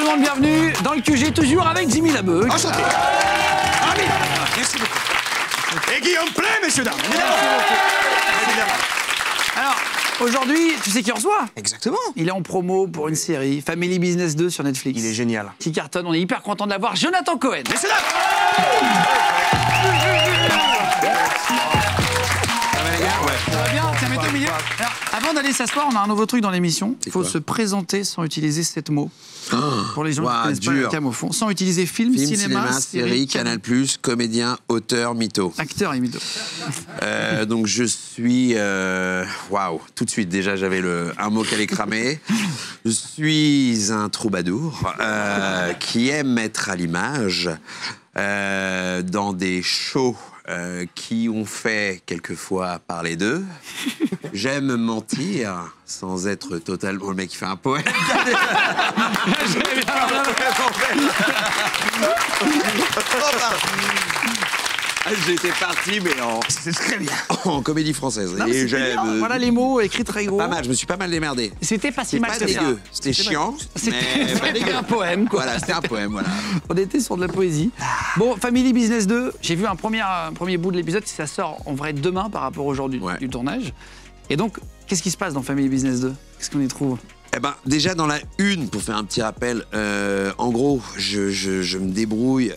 le bienvenu dans le QG, toujours avec Jimmy Labeu. Enchanté. Merci beaucoup. Et Guillaume Play, messieurs, dames. Alors, aujourd'hui, tu sais qui on reçoit? Exactement. Il est en promo pour une série, Family Business 2 sur Netflix. Il est génial. Qui cartonne, on est hyper content de l'avoir, Jonathan Cohen. Messieurs, dames. Ça va bien? Tiens, mets-toi au milieu. Alors, avant d'aller s'asseoir, on a un nouveau truc dans l'émission. Il faut se présenter sans utiliser 7 mots. Pour les gens qui connaissent pas la cam au fond. Sans utiliser film, cinéma, série, Canal+, comédien, auteur, mytho. Acteur et mytho. Donc je suis... Waouh, tout de suite, déjà, j'avais un mot qui allait cramer. Je suis un troubadour qui aime être à l'image dans des shows qui ont fait quelquefois parler d'eux. J'aime mentir sans être totalement... Le mec qui fait un poème. J'étais parti, mais C'est très bien. en comédie française. Non, et j'aime. Voilà les mots écrits très gros. Pas mal, je me suis pas mal démerdé. C'était pas si C'est mal pas que ça. dégueu. C'était chiant, mais pas C'était dégueu. un poème, quoi. Voilà, c'était un poème, voilà. On était sur de la poésie. Bon, Family Business 2, j'ai vu un premier bout de l'épisode, ça sort en vrai demain par rapport au jour du tournage. Et donc, qu'est-ce qui se passe dans Family Business 2? Qu'est-ce qu'on y trouve? Eh ben, déjà dans la une, pour faire un petit rappel, en gros, je me débrouille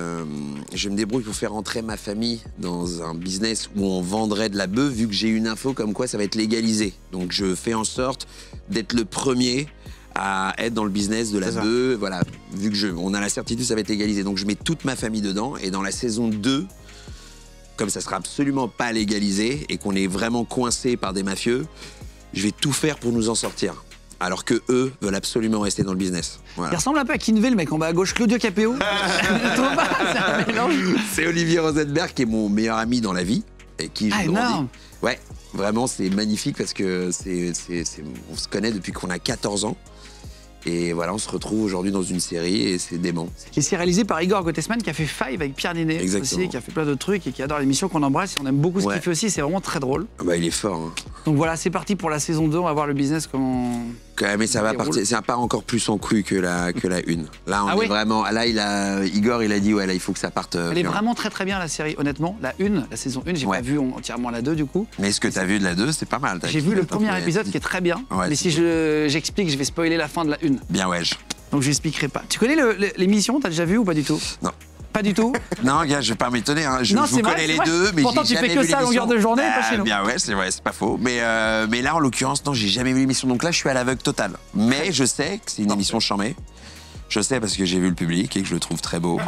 pour faire entrer ma famille dans un business où on vendrait de la bœuf, vu que j'ai une info comme quoi ça va être légalisé. Donc je fais en sorte d'être le premier à être dans le business de la bœuf, voilà, vu que on a la certitude que ça va être légalisé. Donc je mets toute ma famille dedans, et dans la saison 2, comme ça sera absolument pas légalisé et qu'on est vraiment coincé par des mafieux, je vais tout faire pour nous en sortir. Alors que eux veulent absolument rester dans le business. Voilà. Il ressemble un peu à Kinvey, le mec en bas à gauche, Claudio Capéo. C'est un mélange. C'est Olivier Rosenberg qui est mon meilleur ami dans la vie, et qui je grandis. Ouais, vraiment, c'est magnifique parce que on se connaît depuis qu'on a 14 ans. Et voilà, on se retrouve aujourd'hui dans une série et c'est dément. Et c'est réalisé par Igor Gottesman qui a fait Five avec Pierre Ninet aussi, qui a fait plein de trucs et qui adore l'émission, qu'on embrasse. Et on aime beaucoup ce qu'il fait aussi, c'est vraiment très drôle. Bah, il est fort. Hein. Donc voilà, c'est parti pour la saison 2, on va voir le business comment... Mais ça va partir, ça part encore plus en couille que la une. Là, on est vraiment... Là, Igor, il a dit, ouais, là, il faut que ça parte... Elle est vraiment très très bien, la série, honnêtement. La saison 1, j'ai pas vu entièrement la 2, du coup. Mais ce que t'as vu de la 2, c'est pas mal. J'ai vu le premier épisode qui est très bien, mais si j'explique, je vais spoiler la fin de la 1. Bien, ouais. Donc je n'expliquerai pas. Tu connais l'émission, t'as déjà vu ou pas du tout? Non. Pas du tout? Non, gars, je vais pas m'étonner. Hein. Je vous connais les deux, mais pourtant, tu fais que ça à longueur de journée, pas chez nous. Bien, ouais, c'est vrai, c'est pas faux. Mais là, en l'occurrence, non, j'ai jamais vu l'émission. Donc là, je suis à l'aveugle total. Mais je sais que c'est une émission charmée. Je sais parce que j'ai vu le public et que je le trouve très beau.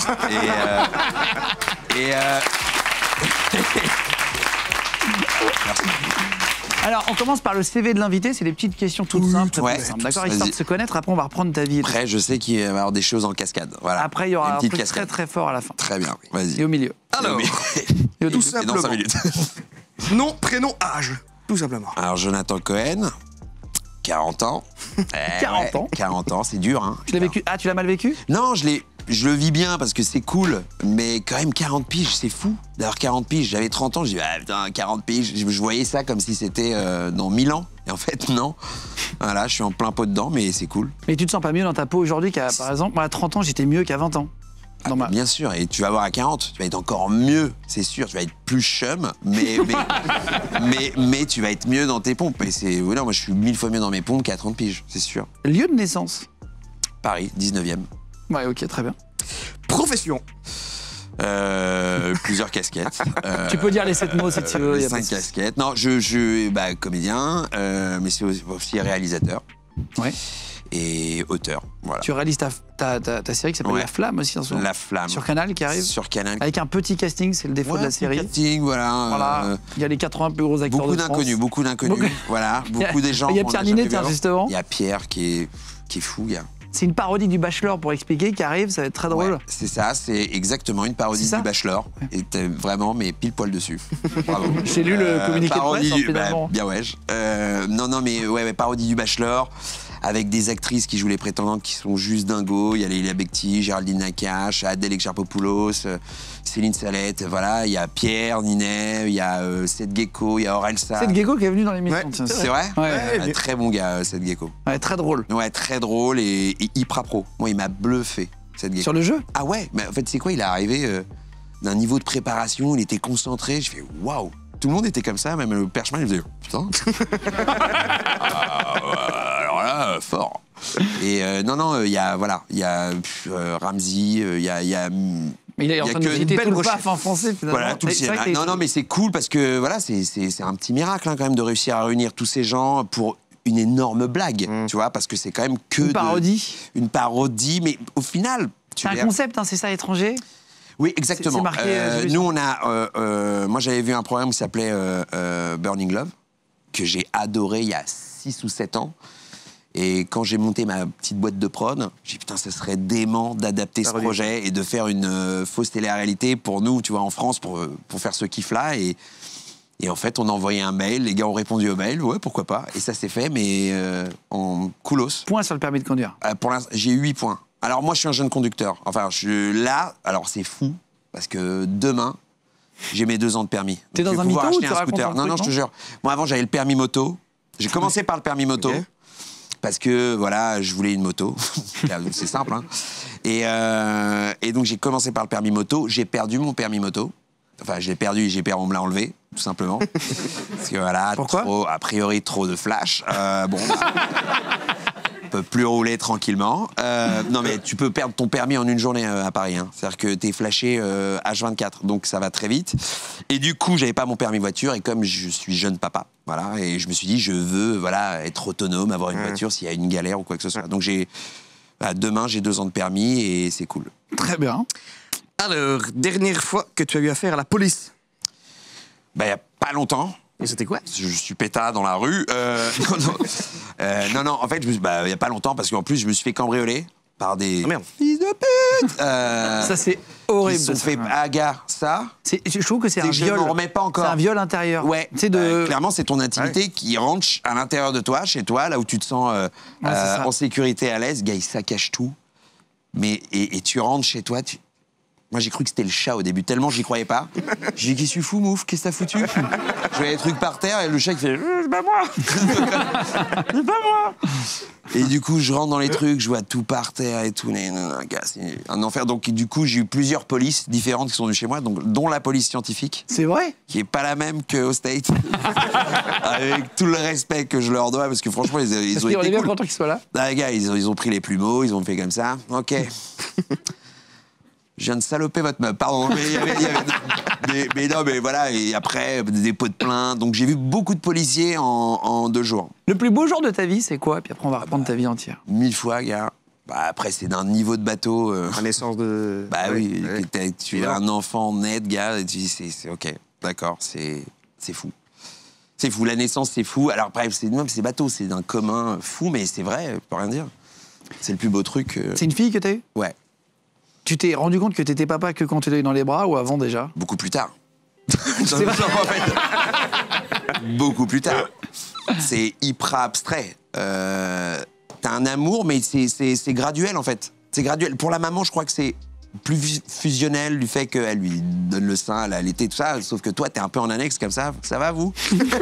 Merci. Alors, on commence par le CV de l'invité. C'est des petites questions toutes simples. D'accord, histoire de se connaître. Après, on va reprendre ta vie. Après, je sais qu'il va y avoir des choses en cascade. Voilà. Après, il y aura un truc très très fort à la fin. Très bien, vas-y. Et au milieu. Alors, tout simplement. Dans 5 minutes. Nom, prénom, âge. Tout simplement. Alors, Jonathan Cohen, 40 ans. 40 ans 40 ans, c'est dur, hein. Tu l'as vécu? Ah, tu l'as mal vécu? Non, je le vis bien parce que c'est cool, mais quand même 40 piges, c'est fou d'avoir 40 piges. J'avais 30 ans, je dis ah putain 40 piges, je voyais ça comme si c'était dans 1000 ans. Et en fait non. Voilà, je suis en plein pot dedans, mais c'est cool. Mais tu te sens pas mieux dans ta peau aujourd'hui qu'à, par exemple, moi à 30 ans, j'étais mieux qu'à 20 ans. Bien sûr, et tu vas voir à 40, tu vas être encore mieux, c'est sûr, tu vas être plus chum, mais tu vas être mieux dans tes pompes. Et non, moi je suis 1000 fois mieux dans mes pompes qu'à 30 piges, c'est sûr. Lieu de naissance? Paris, 19e. Ouais, ok, très bien. Profession? Plusieurs casquettes. Tu peux dire les 7 mots si tu veux. 5 casquettes. Non, je comédien, mais c'est aussi réalisateur. Ouais. Et auteur, voilà. Tu réalises ta série qui s'appelle La Flamme aussi en ce moment. La Flamme. Sur Canal qui arrive. Sur Canal. Avec un petit casting, c'est le défaut de la série. Casting, voilà. Il y a les 80 plus gros acteurs de France. Beaucoup d'inconnus. Voilà, beaucoup des gens. Il y a Pierre Ninet, justement. Il y a Pierre qui est fou, gars. C'est une parodie du Bachelor, pour expliquer, qui arrive, ça va être très drôle. Ouais, c'est ça, c'est exactement une parodie du Bachelor. Et t'es vraiment, mais pile poil dessus. Bravo. J'ai lu le communiqué de presse, finalement. Bien ouais. Non, mais parodie du Bachelor. avec des actrices qui jouent les prétendantes qui sont juste dingos. Il y a Lélia Becti, Géraldine Nakache, Adèle Exarchopoulos, Céline Salette, voilà. Il y a Pierre Ninet, il y a Seth Gecko, il y a Orelsa. Seth Gecko qui est venu dans l'émission. Ouais, C'est vrai? Ouais. Très bon gars, Seth Gecko. Ouais, très drôle. Ouais, très drôle et hyper pro. Moi, il m'a bluffé, Seth Gecko. Sur le jeu? Ah ouais, mais en fait, c'est quoi? Il est arrivé d'un niveau de préparation, il était concentré. Je fais waouh! Tout le monde était comme ça, même le perchemin, il faisait putain. Alors là, fort. Et non, il y a voilà, il y a Ramsey, il y a Mais il est en train de visiter tout le paf en français, finalement. voilà, tout le C'est vrai cinéma. que Non, mais c'est cool parce que voilà, c'est un petit miracle quand même de réussir à réunir tous ces gens pour une énorme blague, tu vois, parce que c'est quand même que une parodie. Une parodie, mais au final, C'est un concept, hein, c'est ça, étranger? Oui, exactement. C'est marqué, nous, on a. Moi, j'avais vu un programme qui s'appelait Burning Love, que j'ai adoré il y a 6 ou 7 ans. Et quand j'ai monté ma petite boîte de prod, j'ai dit putain, ça serait dément d'adapter ce projet et de faire une fausse télé-réalité pour nous, tu vois, en France, pour faire ce kiff-là. Et en fait, on a envoyé un mail, les gars ont répondu au mail, ouais, pourquoi pas. Et ça s'est fait, mais en coolos. Point sur le permis de conduire. Pour l'instant, j'ai eu 8 points. Alors moi, je suis un jeune conducteur. Enfin, là, alors c'est fou, parce que demain, j'ai mes 2 ans de permis. T'es dans un mytho ou tu racontes un Non, truc, je te jure. Moi, avant, j'avais le permis moto. J'ai commencé par le permis moto. Okay. Parce que, voilà, je voulais une moto. C'est simple, hein. Et donc, j'ai commencé par le permis moto. J'ai perdu mon permis moto. Enfin, je l'ai perdu, on me l'a enlevé, tout simplement. Parce que, voilà, pourquoi a priori, trop de flash. Bon, on peut plus rouler tranquillement. Non, mais tu peux perdre ton permis en une journée à Paris. Hein. C'est-à-dire que t'es flashé H24, donc ça va très vite. Et du coup, j'avais pas mon permis voiture, et comme je suis jeune papa, voilà, et je me suis dit, je veux, voilà, être autonome, avoir une voiture s'il y a une galère ou quoi que ce soit. Donc demain, j'ai 2 ans de permis et c'est cool. Très bien. Alors, dernière fois que tu as eu affaire à la police? Il y a pas longtemps. Et c'était quoi? Je suis pétard dans la rue. Non, en fait, il y a pas longtemps, parce qu'en plus, je me suis fait cambrioler par des fils de pute. Ça, c'est horrible. Ils se sont fait ça. Je trouve que c'est un viol. Je m'en remets pas encore. C'est un viol intérieur. Ouais. Clairement, c'est ton intimité qui rentre à l'intérieur de toi, chez toi, là où tu te sens en sécurité, à l'aise. Gars, il saccage tout. Mais et tu rentres chez toi. Moi, j'ai cru que c'était le chat au début, tellement j'y croyais pas. J'ai dit, qu'est-ce que tu fous, mouf? Qu'est-ce que t'as foutu? Je voyais des trucs par terre et le chat, il fait, c'est pas moi! C'est pas moi! Et du coup, je rentre dans les trucs, je vois tout par terre et tout. Gars, c'est un enfer. Donc, du coup, j'ai eu plusieurs polices différentes qui sont venues chez moi, dont la police scientifique. C'est vrai? Qui est pas la même qu'au States. Avec tout le respect que je leur dois, parce que franchement, ils ont été. On est bien content qu'ils soient là. Ah, les gars, ils ont pris les plumeaux, ils ont fait comme ça. Ok. Je viens de saloper votre meuf, pardon. Mais il y avait mais non, mais voilà, et après, des dépôts de plainte. Donc j'ai vu beaucoup de policiers en 2 jours. Le plus beau jour de ta vie, c'est quoi? Puis après, on va reprendre ta vie entière. 1000 fois, gars. Après, c'est d'un niveau de bateau. La naissance de. Oui, tu as un enfant net, gars, et tu dis, c'est ok, d'accord, c'est fou. C'est fou, la naissance, c'est fou. Alors, bref, c'est bateau, c'est d'un commun fou, mais c'est vrai, je peux rien dire. C'est le plus beau truc. C'est une fille que t'as eue? Ouais. Tu t'es rendu compte que t'étais papa que quand tu l'as eu dans les bras ou avant déjà? Beaucoup plus tard. C'est vrai. En fait. Beaucoup plus tard. C'est hyper abstrait. T'as un amour, mais c'est graduel en fait. C'est graduel. Pour la maman, je crois que c'est plus fusionnel du fait qu'elle lui donne le sein, elle allaitait, tout ça. Sauf que toi, t'es un peu en annexe comme ça. Ça va, vous?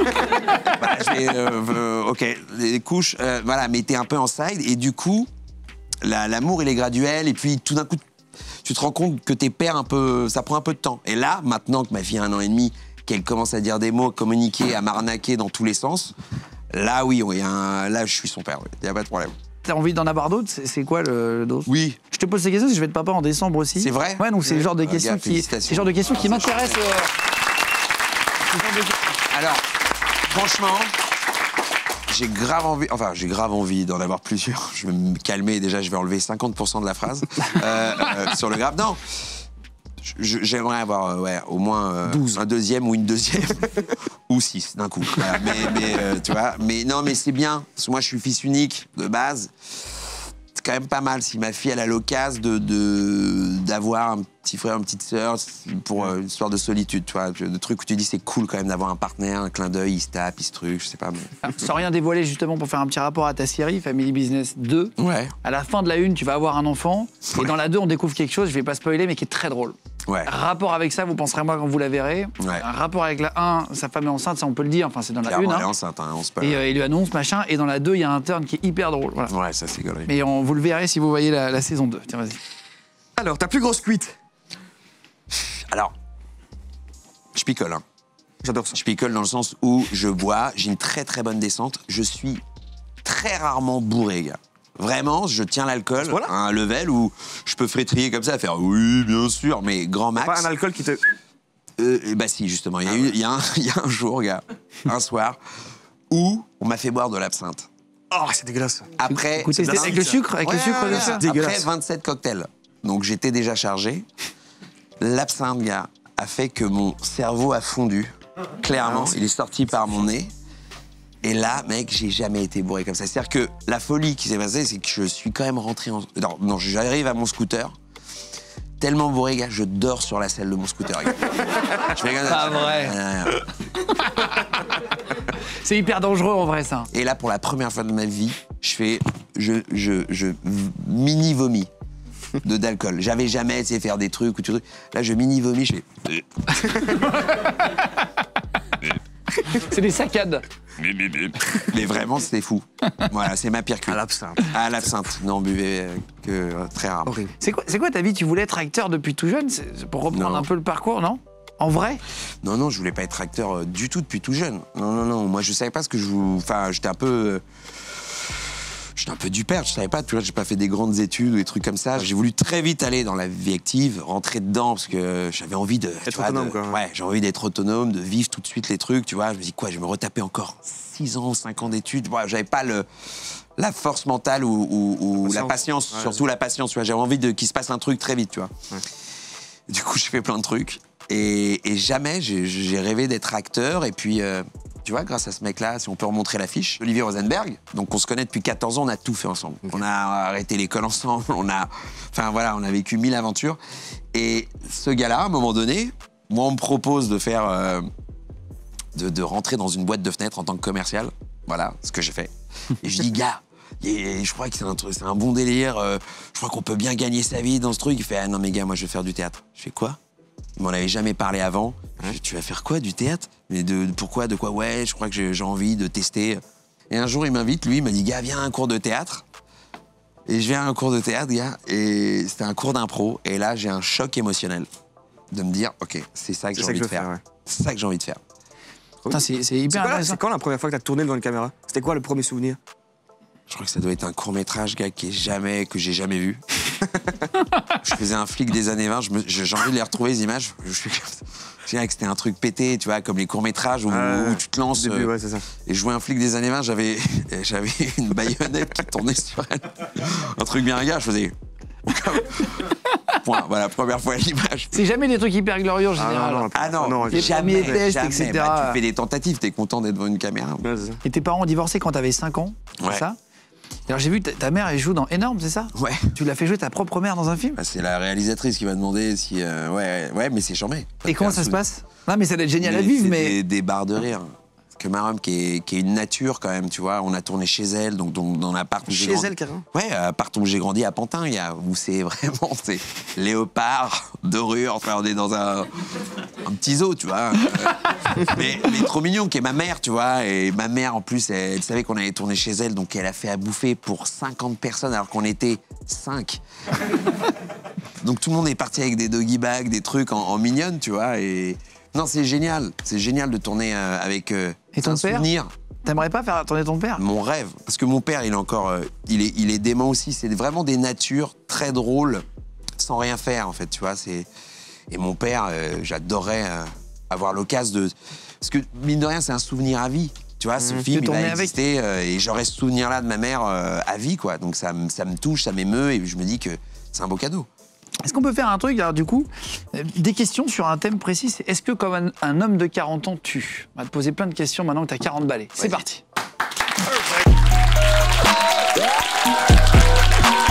Ok, les couches, voilà, mais t'es un peu en side. Et du coup, l'amour, il est graduel. Et puis, tout d'un coup, tu te rends compte que t'es père un peu, ça prend un peu de temps. Et là, maintenant que ma fille a 1 an et demi, qu'elle commence à dire des mots, à communiquer, à m'arnaquer dans tous les sens, là, oui, là, je suis son père, il n'y a pas de problème. T'as envie d'en avoir d'autres? C'est quoi le d'autre? Oui. Je te pose ces questions parce que je vais être papa en décembre aussi. C'est vrai? Ouais, donc c'est le genre de questions qui m'intéressent. Alors, franchement, j'ai grave envie d'en avoir plusieurs. Je vais me calmer, déjà, je vais enlever 50% de la phrase sur le grave. Non, j'aimerais avoir au moins 12. Un deuxième ou une deuxième, ou 6 d'un coup. Voilà. Mais tu vois, mais non, mais c'est bien, parce que moi, je suis fils unique, de base. c'est quand même pas mal. Si ma fille, elle a l'occasion d'avoir un petit frère, une petite sœur, pour une histoire de solitude, tu vois, de trucs où tu dis c'est cool quand même d'avoir un partenaire, un clin d'œil, il se tape, il se truc, je sais pas. Mais... Sans rien dévoiler, justement, pour faire un petit rapport à ta série, Family Business 2. Ouais. À la fin de la 1, tu vas avoir un enfant. Et dans la 2, on découvre quelque chose, je vais pas spoiler, mais qui est très drôle. Ouais. Rapport avec ça, vous penserez moi quand vous la verrez. Ouais. Un rapport avec la 1, sa femme est enceinte, ça on peut le dire, enfin c'est dans la 1. Elle est enceinte, hein, on se parle. Et il lui annonce, machin. Et dans la 2, il y a un turn qui est hyper drôle. Voilà. Ouais, ça c'est gaulerie. Mais vous le verrez si vous voyez la saison 2. Tiens, vas-y. Alors, ta plus grosse cuite? Alors, je picole, hein. J'adore ça. Je picole dans le sens où je bois, j'ai une très très bonne descente, je suis très rarement bourré, gars. Vraiment, je tiens l'alcool à un level où je peux frétiller comme ça, faire oui, bien sûr, mais grand max. Pas un alcool qui te... Bah si, justement. Il y a un jour, gars, un soir, où on m'a fait boire de l'absinthe. Oh, c'est dégueulasse. Après, Écoutez, c'était avec le sucre, avec le sucre, ouais, ça. après 27 cocktails. Donc j'étais déjà chargé. L'absinthe, gars, a fait que mon cerveau a fondu. Clairement, il est sorti par mon nez. Et là, mec, j'ai jamais été bourré comme ça. C'est-à-dire que la folie qui s'est passée, c'est que je suis quand même rentré en... Non, j'arrive à mon scooter. Tellement bourré, gars, je dors sur la selle de mon scooter. Je fais comme ça. Pas vrai. C'est hyper dangereux en vrai, ça. Et là, pour la première fois de ma vie, je mini-vomis d'alcool. J'avais jamais essayé de faire des trucs ou tout. Là, je mini-vomis, je fais... C'est des saccades. Mais vraiment, c'était fou. Voilà, c'est ma pire cuite. À l'absinthe. À l'absinthe. Non, buvez que très rare. Horrible. C'est quoi ta vie? Tu voulais être acteur depuis tout jeune? C'est pour reprendre Non. un peu le parcours, non? En vrai? Non, je voulais pas être acteur du tout depuis tout jeune. Non. Moi, je savais pas ce que je voulais. Enfin, j'étais un peu du père, je savais pas, tu vois, j'ai pas fait des grandes études ou des trucs comme ça. J'ai voulu très vite aller dans la vie active, rentrer dedans parce que j'avais envie de... Être autonome, quoi. Ouais, j'ai envie d'être autonome, de vivre tout de suite les trucs, tu vois. Je me dis, quoi, je vais me retaper encore 6 ans, 5 ans d'études. Ouais, j'avais pas la force mentale ou la patience, ouais, surtout la patience, tu vois. J'avais envie qu'il se passe un truc très vite, tu vois. Ouais. Du coup, j'ai fait plein de trucs. Et jamais j'ai rêvé d'être acteur. Et puis, tu vois, grâce à ce mec-là, si on peut remontrer l'affiche, Olivier Rosenberg, donc on se connaît depuis 14 ans, on a tout fait ensemble. Okay. On a arrêté l'école ensemble, on a vécu 1000 aventures. Et ce gars-là, à un moment donné, moi, on me propose de faire, de rentrer dans une boîte de fenêtres en tant que commercial. Voilà, ce que j'ai fait. Et je dis, gars, je crois que c'est un bon délire, je crois qu'on peut bien gagner sa vie dans ce truc. Il fait, ah non mais gars, moi je vais faire du théâtre. Je fais quoi? Il m'en avait jamais parlé avant. Tu vas faire quoi, du théâtre? Mais pourquoi, de quoi? Ouais, je crois que j'ai envie de tester. Et un jour, il m'invite, lui, il m'a dit, gars, viens à un cours de théâtre. Et je viens à un cours de théâtre, gars, et c'était un cours d'impro. Et là, j'ai un choc émotionnel de me dire, OK, c'est ça que j'ai envie de faire. Ouais. C'est ça que j'ai envie de faire. C'est hyper intéressant. C'est quand la première fois que tu as tourné devant une caméra? C'était quoi le premier souvenir? Je crois que ça doit être un court-métrage, gars, que j'ai jamais vu. Je faisais un flic des années 20, j'ai envie de les retrouver, les images. Je dirais que c'était un truc pété, tu vois, comme les courts-métrages où tu te lances. Début, ouais, c'est ça. Et je jouais un flic des années 20, j'avais une baïonnette qui tournait sur elle. Un truc bien gars, je faisais... Point. Voilà, première fois à l'image. C'est jamais des trucs hyper glorieux en général. Jamais, tests, etc. Bah, tu fais des tentatives, t'es content d'être devant une caméra. Ouais, et tes parents ont divorcé quand t'avais 5 ans, c'est ça? Alors j'ai vu ta mère, elle joue dans Énorme, c'est ça? Ouais. Tu l'as fait jouer ta propre mère dans un film? Bah, c'est la réalisatrice qui m'a demandé si... Ouais, mais c'est charmé. Et comment ça se passe? Non, mais ça doit être génial à vivre, mais... Des barres de rire. Que ma Rome, qui est une nature quand même, tu vois. On a tourné chez elle, donc dans l'appart où j'ai grandi. Chez elle, carrément? Ouais, appart où j'ai grandi à Pantin, où c'est vraiment, c'est léopard, dorure, enfin on est dans un petit zoo, tu vois. mais trop mignon, qui est ma mère, tu vois. Et ma mère, en plus, elle savait qu'on allait tourner chez elle, donc elle a fait à bouffer pour 50 personnes alors qu'on était 5. Donc tout le monde est parti avec des doggy bags, des trucs en mignonne, tu vois. Et... Non, c'est génial de tourner avec et ton père souvenir. T'aimerais pas faire tourner ton père? Mon rêve, parce que mon père, il est encore, il est dément aussi. C'est vraiment des natures très drôles, sans rien faire en fait, tu vois. Et mon père, j'adorerais avoir l'occasion de, parce que mine de rien, c'est un souvenir à vie. Tu vois, ce film, il a existé et j'aurais ce souvenir-là de ma mère à vie, quoi. Donc ça me touche, ça m'émeut et je me dis que c'est un beau cadeau. Est-ce qu'on peut faire un truc, alors du coup, des questions sur un thème précis? Est-ce que comme un homme de 40 ans tue? On va te poser plein de questions maintenant que tu as 40 balais. C'est parti.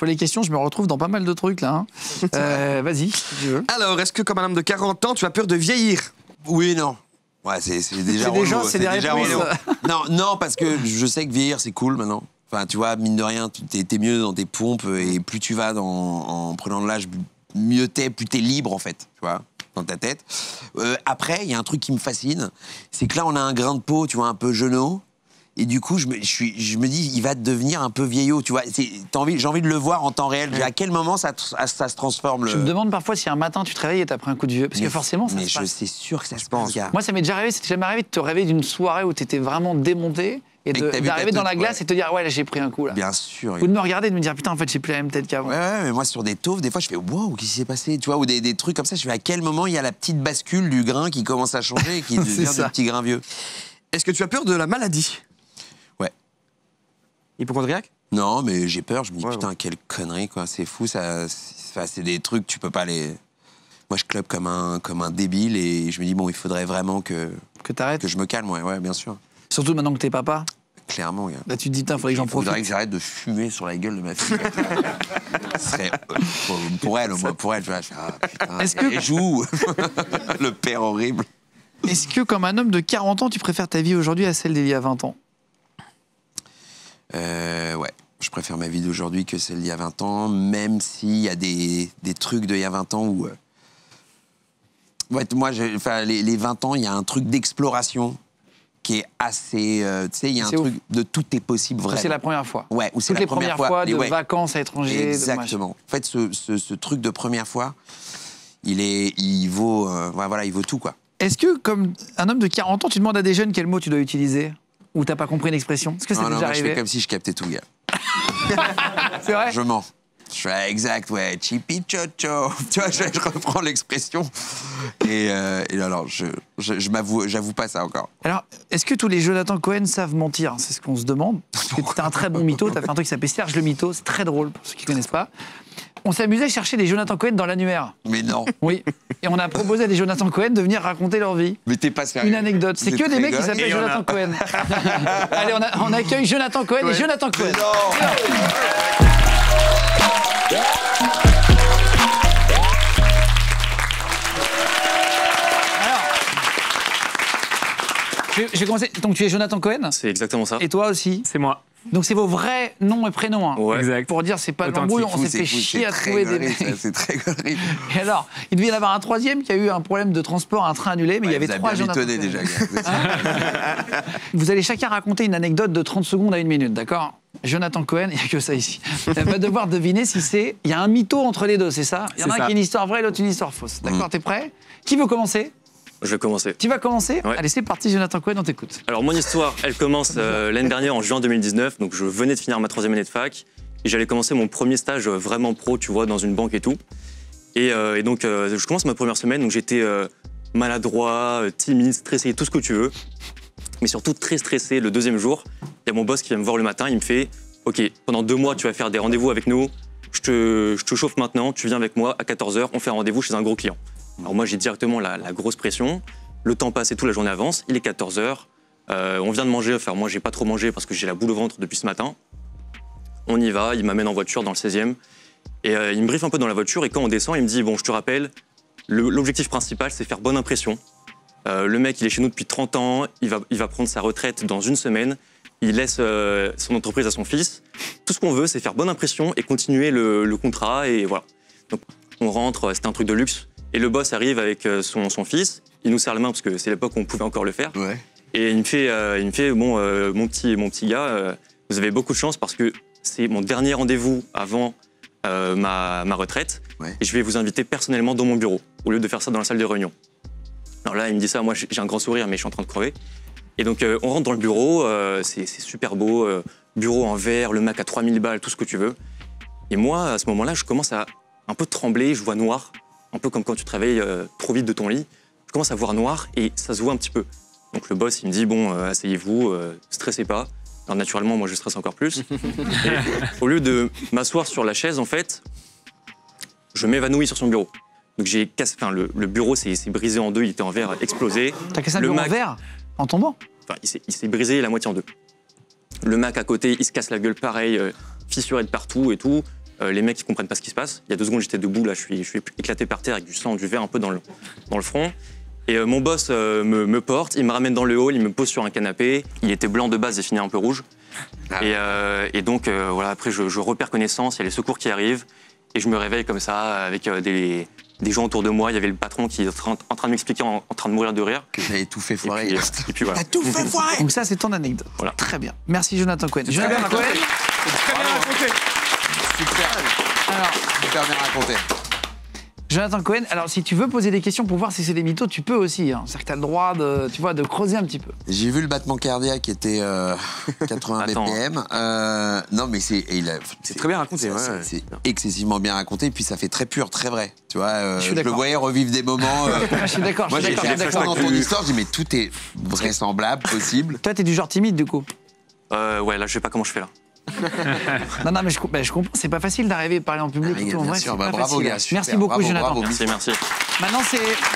faut les questions, je me retrouve dans pas mal de trucs là. Hein. Vas-y, si tu veux. Alors, est-ce que comme un homme de 40 ans, tu as peur de vieillir? Oui et non. Ouais, c'est déjà relou. C'est des réponses. Non, parce que je sais que vieillir, c'est cool maintenant. Enfin, tu vois, mine de rien, t'es mieux dans tes pompes et plus tu vas en prenant de l'âge, mieux plus t'es libre, en fait, tu vois, dans ta tête. Après, il y a un truc qui me fascine, c'est que là, on a un grain de peau, tu vois, un peu genou. Et du coup, je me dis, il va devenir un peu vieillot, tu vois. J'ai envie de le voir en temps réel. À quel moment ça se transforme Je me demande parfois si un matin tu te réveilles et t'as pris un coup de vieux. Parce que forcément, ça se passe. C'est sûr que ça se passe. Moi, ça m'est déjà arrivé, c'était jamais arrivé de te réveiller d'une soirée où t'étais vraiment démonté et d'arriver dans la glace et te dire, ouais, là, j'ai pris un coup, là. Bien sûr. Ou de me regarder et de me dire, putain, en fait, j'ai plus la même tête qu'avant. Ouais, mais moi, sur des tauves, des fois, je fais, wow, qu'est-ce qui s'est passé, tu vois, ou des trucs comme ça, je fais, à quel moment il y a la petite bascule du grain qui commence à changer et qui devient du petit grain vieux. Est-ce que tu as peur de la maladie? Ouais. Hypochondriaque? Non, mais j'ai peur, je me dis, putain, quelle connerie, quoi, c'est fou, ça, c'est des trucs, tu peux pas les... Moi, je club comme un débile et je me dis, bon, il faudrait vraiment que t'arrêtes. Que je me calme, ouais, bien sûr. Surtout maintenant que t'es papa. Clairement, gars. Là, tu te dis, putain, faudrait que j'en profite. Il faudrait que j'arrête de fumer sur la gueule de ma fille. Ce serait pour elle, tu vois, je fais, ah, putain, elle joue. Le père horrible. Est-ce que, comme un homme de 40 ans, tu préfères ta vie aujourd'hui à celle d'il y a 20 ans? Ouais. Je préfère ma vie d'aujourd'hui que celle d'il y a 20 ans, même s'il y a des trucs d'il y a 20 ans où... Ouais, moi, les 20 ans, il y a un truc d'exploration qui est assez... tu sais, il y a un truc de tout est possible, vraiment. C'est la première fois. Ouais, ou c'est la première fois de vacances à l'étranger. Exactement. En fait, ce truc de première fois, il vaut tout, quoi. Est-ce que, comme un homme de 40 ans, tu demandes à des jeunes quel mot tu dois utiliser? Ou t'as pas compris une expression? Est-ce que c'est déjà arrivé? Je fais comme si je captais tout, gars. C'est vrai? Je mens. Je fais exact, ouais, chipi chocho. Tu vois, je reprends l'expression. Et alors, j'avoue pas ça encore. Alors, est-ce que tous les Jonathan Cohen savent mentir? C'est ce qu'on se demande. Parce que t'es un très bon mytho, t'as fait un truc qui s'appelle Serge le mytho, c'est très drôle pour ceux qui connaissent pas. On s'est amusé à chercher des Jonathan Cohen dans l'annuaire. Mais non. Oui. Et on a proposé à des Jonathan Cohen de venir raconter leur vie. Mais t'es pas sérieux. Une anecdote. C'est que des mecs qui s'appellent Jonathan Cohen. Allez, on accueille Jonathan Cohen et Jonathan Cohen. Alors, je vais commencer. Donc tu es Jonathan Cohen? C'est exactement ça. Et toi aussi? C'est moi. Donc c'est vos vrais noms et prénoms. Hein. Ouais. Exact. Pour dire c'est pas l'embrouille, on s'est fait chier à trouver des mecs. C'est très gaulerie. Et alors, il devait y en avoir un troisième qui a eu un problème de transport, un train annulé, mais il y avait trois Jonathan Cohen. Déjà, Vous allez chacun raconter une anecdote de 30 secondes à 1 minute, d'accord? Jonathan Cohen, il n'y a que ça ici. Elle va devoir deviner si c'est... Il y a un mytho entre les deux, c'est ça? Il y en a un qui a une histoire vraie et l'autre une histoire fausse. D'accord, t'es prêt? Qui veut commencer? Je vais commencer. Tu vas commencer? Ouais. Allez, c'est parti, Jonathan Cohen, on t'écoute. Alors, mon histoire, elle commence l'année dernière, en juin 2019. Donc, je venais de finir ma 3e année de fac. Et j'allais commencer mon premier stage vraiment pro, tu vois, dans une banque et tout. Et donc, je commence ma première semaine. Donc, j'étais maladroit, timide, stressé, tout ce que tu veux. Mais surtout très stressé le 2e jour. Il y a mon boss qui vient me voir le matin. Il me fait « Ok, pendant 2 mois, tu vas faire des rendez-vous avec nous. Je te chauffe maintenant. Tu viens avec moi à 14h. On fait un rendez-vous chez un gros client. » Alors moi, j'ai directement la grosse pression. Le temps passe et toute la journée avance. Il est 14h. On vient de manger. Enfin, moi, j'ai pas trop mangé parce que j'ai la boule au ventre depuis ce matin. On y va. Il m'amène en voiture dans le 16e. Et il me briefe un peu dans la voiture. Et quand on descend, il me dit « Bon, je te rappelle, l'objectif principal, c'est faire bonne impression. Le mec, il est chez nous depuis 30 ans. Il va prendre sa retraite dans 1 semaine. Il laisse son entreprise à son fils. Tout ce qu'on veut, c'est faire bonne impression et continuer le contrat. Et voilà. Donc, on rentre. C'était un truc de luxe. Et le boss arrive avec son fils, il nous serre la main parce que c'est l'époque où on pouvait encore le faire. Ouais. Et il me fait bon, mon petit gars, vous avez beaucoup de chance parce que c'est mon dernier rendez-vous avant ma retraite. Ouais. Et je vais vous inviter personnellement dans mon bureau, au lieu de faire ça dans la salle de réunion. Alors là, il me dit ça, moi j'ai un grand sourire, mais je suis en train de crever. Et donc on rentre dans le bureau, c'est super beau, bureau en verre, le Mac à 3000 balles, tout ce que tu veux. Et moi, à ce moment-là, je commence à un peu trembler, je vois noir. Un peu comme quand tu te réveilles trop vite de ton lit. Je commence à voir noir et ça se voit un petit peu. Donc le boss, il me dit, bon, asseyez-vous, stressez pas. Alors naturellement, moi, je stresse encore plus. Et, au lieu de m'asseoir sur la chaise, en fait, je m'évanouis sur son bureau. Donc j'ai cassé, enfin, le bureau s'est brisé en deux, il était en verre explosé. T'as cassé un bureau en verre en tombant? Enfin, il s'est brisé la moitié en deux. Le Mac à côté, il se casse la gueule pareil, fissuré de partout et tout. les mecs qui comprennent pas ce qui se passe. Il y a 2 secondes, j'étais debout, là, je suis éclaté par terre avec du sang, du verre un peu dans le front. Et mon boss me porte, il me ramène dans le hall, il me pose sur un canapé. Il était blanc de base et fini un peu rouge. Et donc, voilà, après, je repère connaissance, il y a les secours qui arrivent. Et je me réveille comme ça, avec des gens autour de moi. Il y avait le patron qui est en train de m'expliquer, en train de mourir de rire. Que j'avais tout fait foirer. Et puis voilà. T'as tout fait foirer. Donc ça, c'est ton anecdote. Voilà. Très bien. Merci Jonathan Cohen. Très bien raconté. Très bien raconté. Super. Alors, Super bien raconté. Jonathan Cohen, alors si tu veux poser des questions pour voir si c'est des mythos, tu peux aussi. Hein. C'est-à-dire que tu as le droit de creuser un petit peu. J'ai vu le battement cardiaque qui était 80 BPM. Non, mais c'est très bien raconté. C'est excessivement bien raconté. Et puis ça fait très pur, très vrai. Tu vois, Je suis je le d'accord. voyais revivre des moments. Je suis d'accord. Moi, j'ai d'accord. fait dans ton histoire. Je dis, mais tout est vraisemblable, possible. Toi, t'es du genre timide du coup. Ouais, là, je sais pas comment je fais là. Non, mais je comprends. C'est pas facile d'arriver à parler en public. Ah, et tout, en bien vrai, sûr, c'est bah, pas bravo, facile. gars, super. Merci beaucoup, Bravo, Jonathan. bravo. Merci. Maintenant, c'est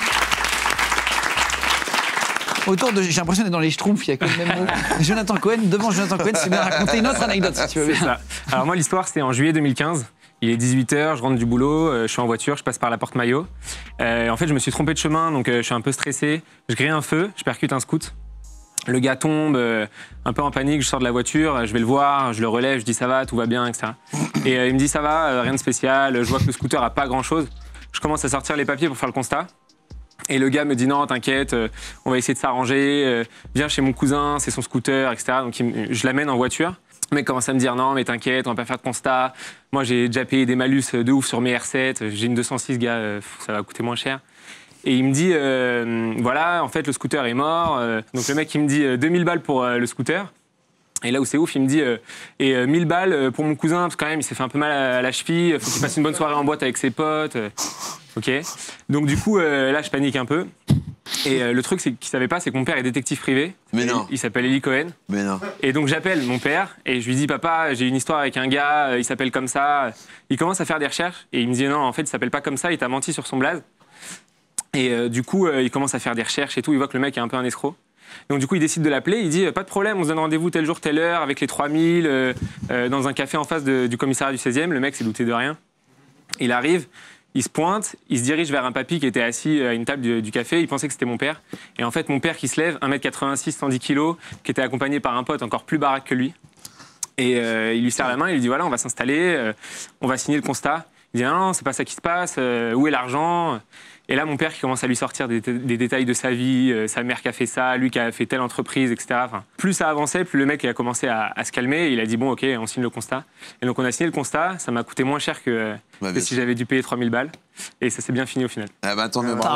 autour de. J'ai l'impression d'être dans les Schtroumpfs, il y a que le même mot. Jonathan Cohen, devant Jonathan Cohen, c'est bien raconter une autre anecdote si tu veux C'est bien. ça. Alors moi, l'histoire, c'était en juillet 2015. Il est 18h, je rentre du boulot, je suis en voiture, je passe par la porte Maillot. En fait, je me suis trompé de chemin, donc je suis un peu stressé. Je grille un feu, je percute un scoot. Le gars tombe, un peu en panique, je sors de la voiture, je vais le voir, je le relève, je dis ça va, tout va bien, etc. Et il me dit ça va, rien de spécial, je vois que le scooter a pas grand-chose. Je commence à sortir les papiers pour faire le constat. Et le gars me dit non, t'inquiète, on va essayer de s'arranger, viens chez mon cousin, c'est son scooter, etc. Donc je l'amène en voiture. Le mec commence à me dire non, mais t'inquiète, on va pas faire de constat. Moi, j'ai déjà payé des malus de ouf sur mes R7, j'ai une 206, gars, ça va coûter moins cher. Et il me dit, voilà, en fait, le scooter est mort. Donc le mec, il me dit 2000 balles pour le scooter. Et là où c'est ouf, il me dit, 1000 balles pour mon cousin, parce que quand même, il s'est fait un peu mal à la cheville, faut qu'il passe une bonne soirée en boîte avec ses potes. Ok. Donc du coup, là, je panique un peu. Et le truc, c'est qu'il savait pas, c'est que mon père est détective privé. Mais non. Il s'appelle Eli Cohen. Mais non. Et donc j'appelle mon père et je lui dis, papa, j'ai une histoire avec un gars, il s'appelle comme ça. Il commence à faire des recherches et il me dit, non, en fait, il s'appelle pas comme ça, il t'a menti sur son blaze. Et du coup, il commence à faire des recherches et tout. Il voit que le mec est un peu un escroc. Donc du coup, il décide de l'appeler. Il dit, pas de problème, on se donne rendez-vous tel jour, telle heure, avec les 3000, dans un café en face du commissariat du 16e. Le mec s'est douté de rien. Il arrive, il se pointe, il se dirige vers un papy qui était assis à une table du café. Il pensait que c'était mon père. Et en fait, mon père qui se lève, 1m86, 110 kg, qui était accompagné par un pote encore plus baraque que lui. Et il lui serre la main, il lui dit, voilà, on va s'installer, on va signer le constat. Il dit, non, c'est pas ça qui se passe, où est l'argent ? Et là, mon père qui commence à lui sortir des détails de sa vie, sa mère qui a fait ça, lui qui a fait telle entreprise, etc. Enfin, plus ça avançait, plus le mec a commencé à se calmer. Et il a dit, bon, ok, on signe le constat. Et donc, on a signé le constat. Ça m'a coûté moins cher que si j'avais dû payer 3000 balles. Et ça s'est bien fini au final. Ah bah attends, mais Bravo.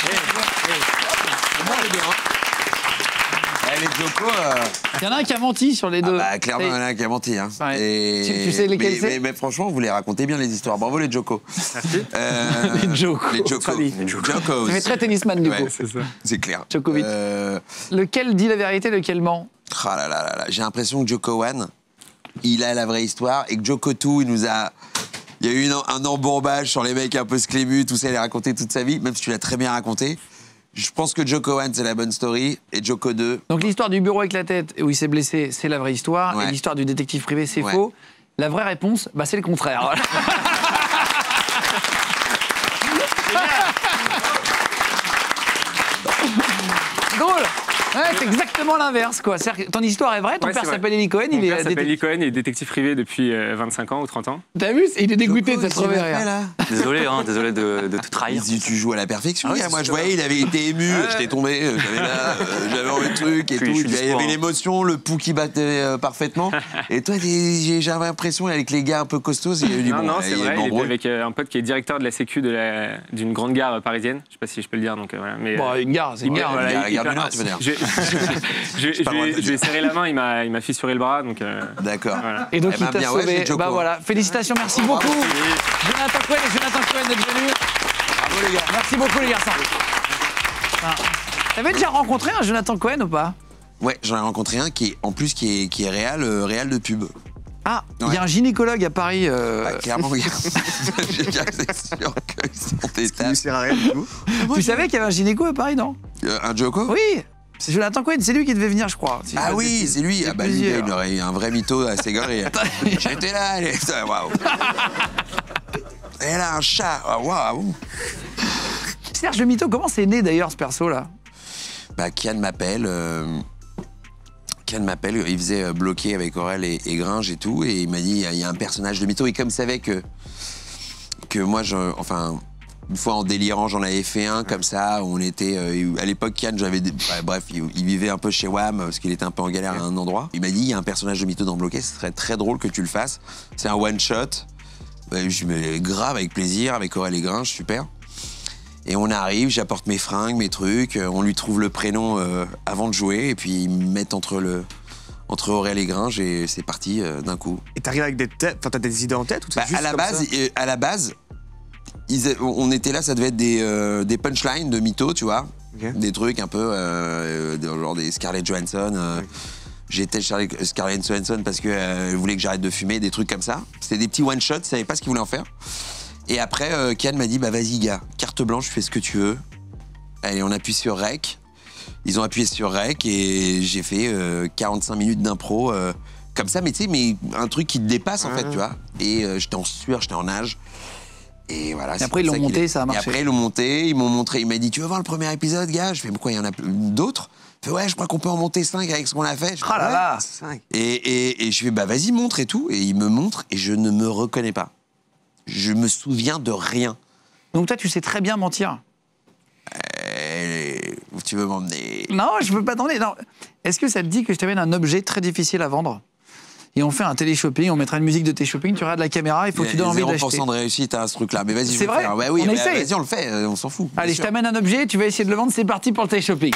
Les Joko. Il y en a un qui a menti sur les deux. Bah, clairement, il y en a un qui a menti. Hein. Ouais. Et... Tu sais lesquels c'est mais franchement, vous les racontez bien les histoires. Bravo les Joko. Merci. Les Joko. Les Joko. Les Jokos. Ça fait très tennisman du Ouais, coup. C'est ça. c'est clair. Djokovic. Lequel dit la vérité, lequel ment? Ah là là là là. J'ai l'impression que Joko One, il a la vraie histoire et que Joko Two, il nous a. Il y a eu un embourbage sur les mecs un peu sclémus, tout ça, il a raconté toute sa vie, même si tu l'as très bien raconté. Je pense que Joko One, c'est la bonne story, et Joko 2. Donc l'histoire du bureau avec la tête où il s'est blessé, c'est la vraie histoire. Ouais. Et l'histoire du détective privé, c'est Ouais. faux. La vraie réponse, bah, c'est le contraire. Voilà. Drôle. Ouais, c'est exactement l'inverse, quoi. C'est-à-dire que ton histoire est vraie, ton Ouais, père c'est vrai. s'appelle Eli Cohen, Mon il père est s'appelle Eli Cohen, il est détective privé depuis 25 ans ou 30 ans. T'as vu? Il est dégoûté de Joko, cette revers. là. Désolé, hein, désolé de te trahir. Tu joues à la perfection. Ah oui, gars. c'est Moi, je super. voyais, il avait été ému. J'étais tombé, j'avais là, j'avais envie de trucs et Je tout. suis Il y dispo, avait hein. l'émotion, le pouls qui battait parfaitement. Et toi, j'avais l'impression, avec les gars un peu costauds, il y a eu du Non, bon. non, c'est il y a eu vrai, du il était embrouille. avec un pote qui est directeur de la sécu d'une grande gare parisienne. Je sais pas si je peux le dire, donc voilà. Mais, Bon, une gare, c'est une gare. voilà. voilà, la gare du Nord, tu veux dire. Je lui ai serré la main, il m'a fissuré le bras, donc D'accord. voilà. Et donc Eh ben, il t'a bien, ouais, sauvé. c'est Joko. Bah voilà, félicitations, merci beaucoup. Jonathan Cohen et Jonathan Cohen d'être venus. Bravo les gars. Merci beaucoup les garçons. Ah. T'avais déjà rencontré un Jonathan Cohen ou pas? Ouais, j'en ai rencontré un qui est réel de pub. Ah, il y Ouais. a un gynécologue à Paris. Bah, clairement, gars. C'est sûr qu'ils sont des Ça ne tasses. sert à rien du tout. Tu savais qu'il y avait un gynéco à Paris, non? Un Joko? Oui. C'est Jonathan Cohen, c'est lui qui devait venir, je crois. Si je Ah dis pas de oui, bêtises. c'est lui. Ah bah lui, plusieurs. il aurait eu un vrai mytho assez goré. J'étais là, waouh. Elle a un chat, waouh. Serge le Mito, comment c'est né d'ailleurs ce perso-là? Bah, Kian m'appelle. Il faisait bloquer avec Aurel et Gringe et tout. Et il m'a dit, il y a un personnage de mytho. Et comme il savait que moi, une fois en délirant, j'en avais fait un comme ça. On était. À l'époque, Kian, bref, il vivait un peu chez WAM parce qu'il était un peu en galère à un endroit. Il m'a dit, il y a un personnage de mytho dans Bloqué, ce serait très drôle que tu le fasses. C'est un one-shot. Je me grave avec plaisir, avec Aurel et Gringe, super. Et on arrive, j'apporte mes fringues, mes trucs, on lui trouve le prénom avant de jouer, et puis ils me mettent entre Aurel et Gringe, et c'est parti d'un coup. Et t'arrives avec des têtes, enfin t'as des idées en tête ou c'est juste À la comme base, on était là, ça devait être des punchlines de mythos, tu vois, des trucs un peu genre des Scarlett Johansson. J'étais Scarlett Johansson parce qu'elle voulait que j'arrête de fumer, des trucs comme ça. C'était des petits one-shots, je savais pas ce qu'ils voulaient en faire. Et après, Kian m'a dit, bah vas-y gars, carte blanche, fais ce que tu veux. Allez, on appuie sur Rec. Ils ont appuyé sur Rec et j'ai fait 45 minutes d'impro comme ça, mais tu sais, mais un truc qui te dépasse en fait, tu vois. Et j'étais en sueur, j'étais en nage. Et voilà. Et après, ils l'ont monté, ça a marché. Et après, ils l'ont monté, ils m'ont montré, il m'a dit, tu veux voir le premier épisode, gars? Je fais, pourquoi il y en a d'autres? Il fait, ouais, je crois qu'on peut en monter 5 avec ce qu'on a fait. Je fais, Ah là ouais, là. 5. Et je fais, bah vas-y, montre et tout. Et il me montre et je ne me reconnais pas. Je me souviens de rien. Donc toi, tu sais très bien mentir. Tu veux m'emmener? Non, je veux pas t'emmener. Non. Est-ce que ça te dit que je t'amène un objet très difficile à vendre? Et on fait un télé-shopping, on mettra une musique de télé-shopping, tu regardes la caméra, il faut que tu donnes envie d'acheter. 0% de réussite à ce truc-là. Mais vas-y, je C'est vais le vrai faire. Ouais, oui, On essaye. vas-y, on le fait, on s'en fout. Allez, bien je sûr. t'amène un objet, tu vas essayer de le vendre, c'est parti pour le télé-shopping.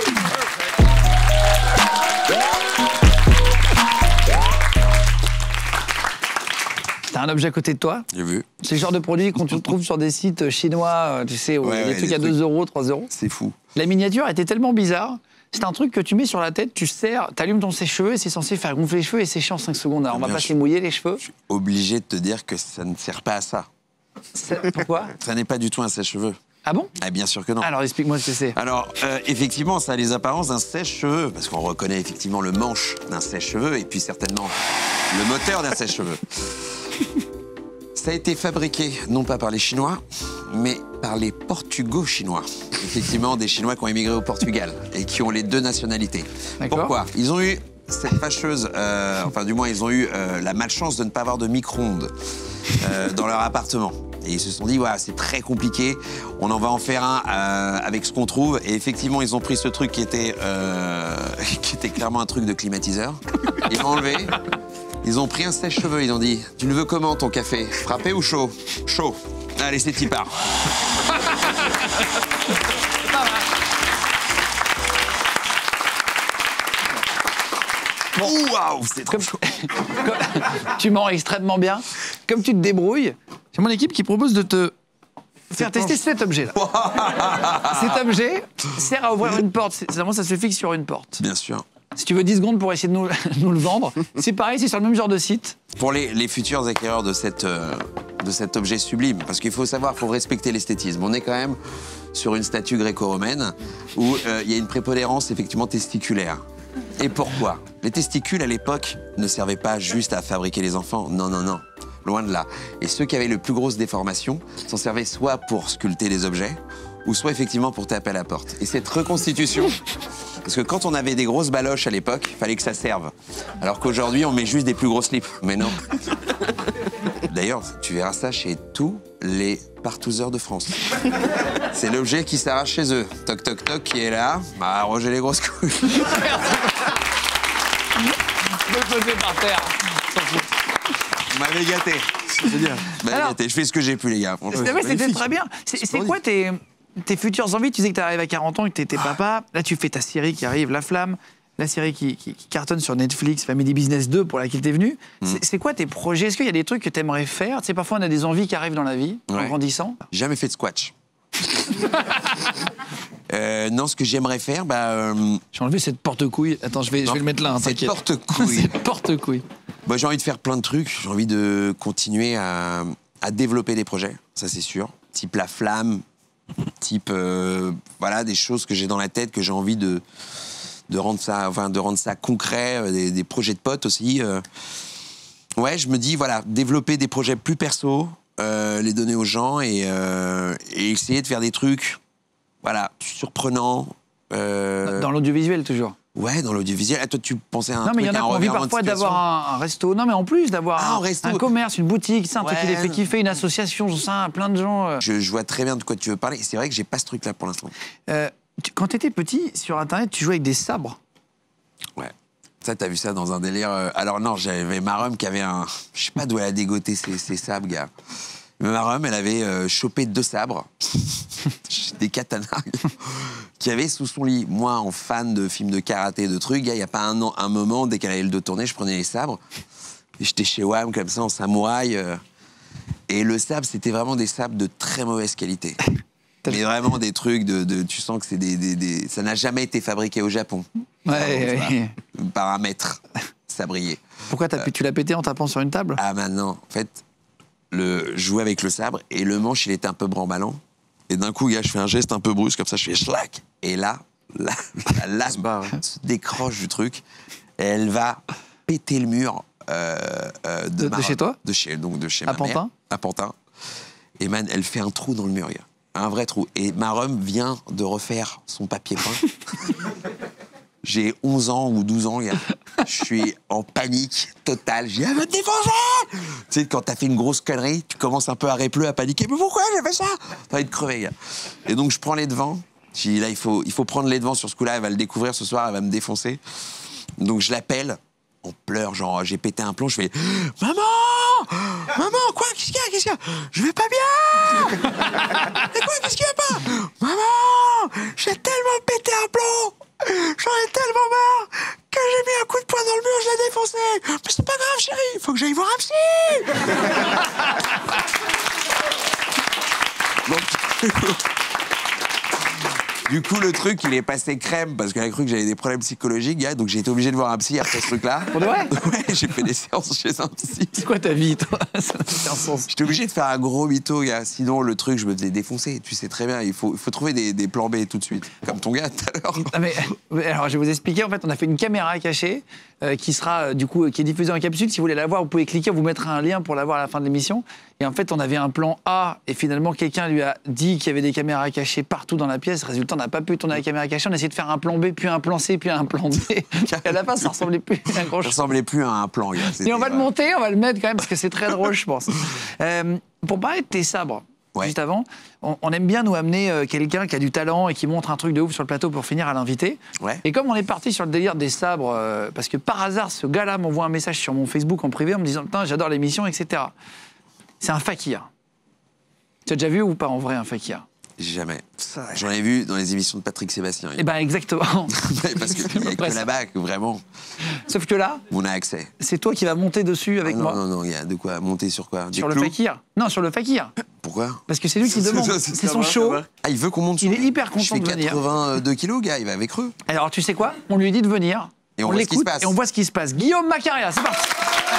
T'as un objet à côté de toi? J'ai vu. C'est le genre de produit qu'on trouve sur des sites chinois, tu sais, où Ouais, des ouais, trucs des à trucs. 2 euros, 3 euros. C'est fou. La miniature était tellement bizarre. C'est un truc que tu mets sur la tête, tu serres, t'allumes ton sèche-cheveux et c'est censé faire gonfler les cheveux et sécher en 5 secondes. Alors on va Bien pas sûr. se les mouiller les cheveux. Obligé de te dire que ça ne sert pas à ça. Pourquoi? Ça n'est pas du tout un sèche-cheveux. Ah bon? Ah, bien sûr que non. Alors explique-moi ce que c'est. Alors, effectivement, ça a les apparences d'un sèche-cheveux, parce qu'on reconnaît effectivement le manche d'un sèche-cheveux et puis certainement le moteur d'un sèche-cheveux. Ça a été fabriqué non pas par les Chinois, mais par les Portugo-Chinois. Effectivement, des Chinois qui ont émigré au Portugal et qui ont les deux nationalités. D'accord. Pourquoi? Ils ont eu cette fâcheuse, enfin du moins ils ont eu la malchance de ne pas avoir de micro-ondes dans leur appartement. Et ils se sont dit, voilà, c'est très compliqué, on en va en faire un avec ce qu'on trouve. Et effectivement, ils ont pris ce truc qui était clairement un truc de climatiseur. Ils l'ont enlevé. Ils ont pris un sèche-cheveux, ils ont dit, tu le veux comment ton café? Frappé ou chaud? Chaud. Allez, c'est y part. Waouh, c'est trop chaud. Tu mens extrêmement bien. Comme tu te débrouilles, c'est mon équipe qui propose de te faire tester cet objet-là. Cet objet sert à ouvrir une porte. Seulement, ça se fixe sur une porte. Bien sûr. Si tu veux 10 secondes pour essayer de nous le vendre, c'est pareil, c'est sur le même genre de site. Pour les futurs acquéreurs de cet objet sublime, parce qu'il faut savoir, il faut respecter l'esthétisme. On est quand même sur une statue gréco-romaine où il y a une prépondérance effectivement testiculaire. Et pourquoi? Les testicules, à l'époque, ne servaient pas juste à fabriquer les enfants. Non, non, non. Loin de là. Et ceux qui avaient le plus grosse déformation s'en servaient soit pour sculpter des objets, ou soit effectivement pour taper à la porte. Et cette reconstitution, parce que quand on avait des grosses baloches à l'époque, il fallait que ça serve. Alors qu'aujourd'hui, on met juste des plus gros slips. Mais non. D'ailleurs, tu verras ça chez tous les partouzeurs de France. C'est l'objet qui s'arrache chez eux. Toc, toc, toc, qui est là. Bah, Roger les grosses couilles. Me poser par terre. Vous m'avez gâté. C'est bien. Alors- Je fais ce que j'ai pu, les gars. franchement. C'est vrai, c'était magnifique. très bien. C'est quoi tes futures envies? Tu disais que tu arrives à 40 ans et que tu étais papa. Là, tu fais ta série qui arrive, La Flamme. La série qui cartonne sur Netflix, Family Business 2, pour laquelle tu es venu. C'est quoi tes projets? Est-ce qu'il y a des trucs que tu aimerais faire? Tu sais, parfois, on a des envies qui arrivent dans la vie, en Ouais. grandissant. Jamais fait de squash. Non, ce que j'aimerais faire, J'ai enlevé cette porte-couille. Attends, je vais le mettre là, hein, cette t'inquiète. porte-couille. Cette porte-couille. J'ai envie de faire plein de trucs. J'ai envie de continuer à développer des projets, ça c'est sûr. Type La Flamme, type voilà, des choses que j'ai dans la tête, que j'ai envie de de rendre ça concret, des projets de potes aussi. Ouais, je me dis, voilà, développer des projets plus perso, les donner aux gens et essayer de faire des trucs, voilà, surprenants. Dans l'audiovisuel, toujours. Ouais, dans l'audiovisuel. Ah, toi, tu pensais à un Non, mais il y truc, en a un qui ont envie revirement de parfois situation. d'avoir un resto. Non, mais en plus d'avoir un commerce, une boutique, c'est un truc qui les fait kiffer, une association, j'en sais rien, plein de gens. Je vois très bien de quoi tu veux parler. C'est vrai que j'ai pas ce truc-là pour l'instant. Quand t'étais petit, sur Internet, tu jouais avec des sabres. Ouais. Ça, t'as vu ça dans un délire. Alors non, j'avais ma rhum qui avait un... Je sais pas d'où elle a dégoté ces sabres, gars. Mais ma rhum, elle avait chopé 2 sabres, des katanas, qu'il y avait sous son lit. Moi, en fan de films de karaté, de trucs, il n'y a pas un moment, dès qu'elle allait le dos tourner, je prenais les sabres. Et j'étais chez WAM, comme ça, en samouraï. Et le sabre, c'était vraiment des sabres de très mauvaise qualité. Mais vraiment des trucs tu sens que c'est ça n'a jamais été fabriqué au Japon. Ouais. Par un maître sabrier. Pourquoi tu l'as pété en tapant sur une table? Ah, maintenant, en fait, je jouais avec le sabre et le manche, il était un peu bramballant. Et d'un coup, gars, je fais un geste un peu brusque, comme ça, je fais schlac. Et là, la lame se décroche du truc et elle va péter le mur de chez toi? De chez ma Pantin? mère. À Pantin. Et man, elle fait un trou dans le mur, gars. Un vrai trou. Et ma rhum vient de refaire son papier peint. J'ai 11 ans ou 12 ans, gars. Je suis en panique totale. J'ai dit, elle veut te défoncer! Tu sais, quand t'as fait une grosse connerie, tu commences un peu à répleu, à paniquer. Mais pourquoi j'ai fait ça? T'as envie de crever, gars. Et donc, je prends les devants. J'ai dit, là, il faut prendre les devants sur ce coup-là. Elle va le découvrir ce soir, elle va me défoncer. Donc, je l'appelle. On pleure, genre, j'ai pété un plomb. Je fais, maman! Maman, quoi? Qu'est-ce qu'il y a? Je vais pas bien! Mais quoi? Qu'est-ce qu'il y a pas? Maman! J'ai tellement pété un plomb! J'en ai tellement marre que j'ai mis un coup de poing dans le mur, je l'ai défoncé. Mais c'est pas grave, chérie, il faut que j'aille voir un psy. Donc, du coup, le truc, il est passé crème parce qu'elle a cru que j'avais des problèmes psychologiques, gars. Donc j'ai été obligé de voir un psy après ce truc-là. Pour de vrai? Ouais, j'ai fait des séances chez un psy. C'est quoi ta vie, toi? Ça n'a aucun sens. J'étais obligé de faire un gros mytho, gars. Sinon, le truc, je me faisais défoncer. Tu sais très bien, il faut trouver des plans B tout de suite. Comme ton gars tout à l'heure. Ah, mais, alors, je vais vous expliquer. En fait, on a fait une caméra cachée qui sera, du coup, qui est diffusée en capsule. Si vous voulez la voir, vous pouvez cliquer. On vous mettra un lien pour la voir à la fin de l'émission. Et en fait, on avait un plan A. Et finalement, quelqu'un lui a dit qu'il y avait des caméras cachées partout dans la pièce. Résultat, on n'a pas pu tourner la caméra cachée. On a essayé de faire un plan B, puis un plan C, puis un plan D. Et à la fin, ça ressemblait plus à un grand Ça ressemblait plus à un plan, gars. Et on va le monter, on va le mettre quand même, parce que c'est très drôle, je pense. Pour parler de tes sabres, juste avant, on aime bien nous amener quelqu'un qui a du talent et qui montre un truc de ouf sur le plateau pour finir à l'inviter. Ouais. Et comme on est parti sur le délire des sabres, parce que par hasard, ce gars-là m'envoie un message sur mon Facebook en privé en me disant « Putain, j'adore l'émission, etc. » C'est un fakir. Tu as déjà vu ou pas en vrai un fakir? Jamais. J'en ai vu dans les émissions de Patrick Sébastien. Eh ben exactement. Parce qu'il n'y a que là-bas que vraiment Sauf que là, on a accès. c'est toi qui vas monter dessus avec moi. Non, il y a de quoi monter sur quoi? Sur le fakir. Non, sur le fakir. Pourquoi? Parce que c'est lui qui demande. C'est son show. Ah, il veut qu'on monte sur Il est lui. hyper content Je fais de venir. 82 kilos, gars, il va avec eux. Alors, tu sais quoi? On lui dit de venir. Et on voit ce qui se l'écoute passe. et on voit ce qui se passe. Guillaume Macaria, c'est parti.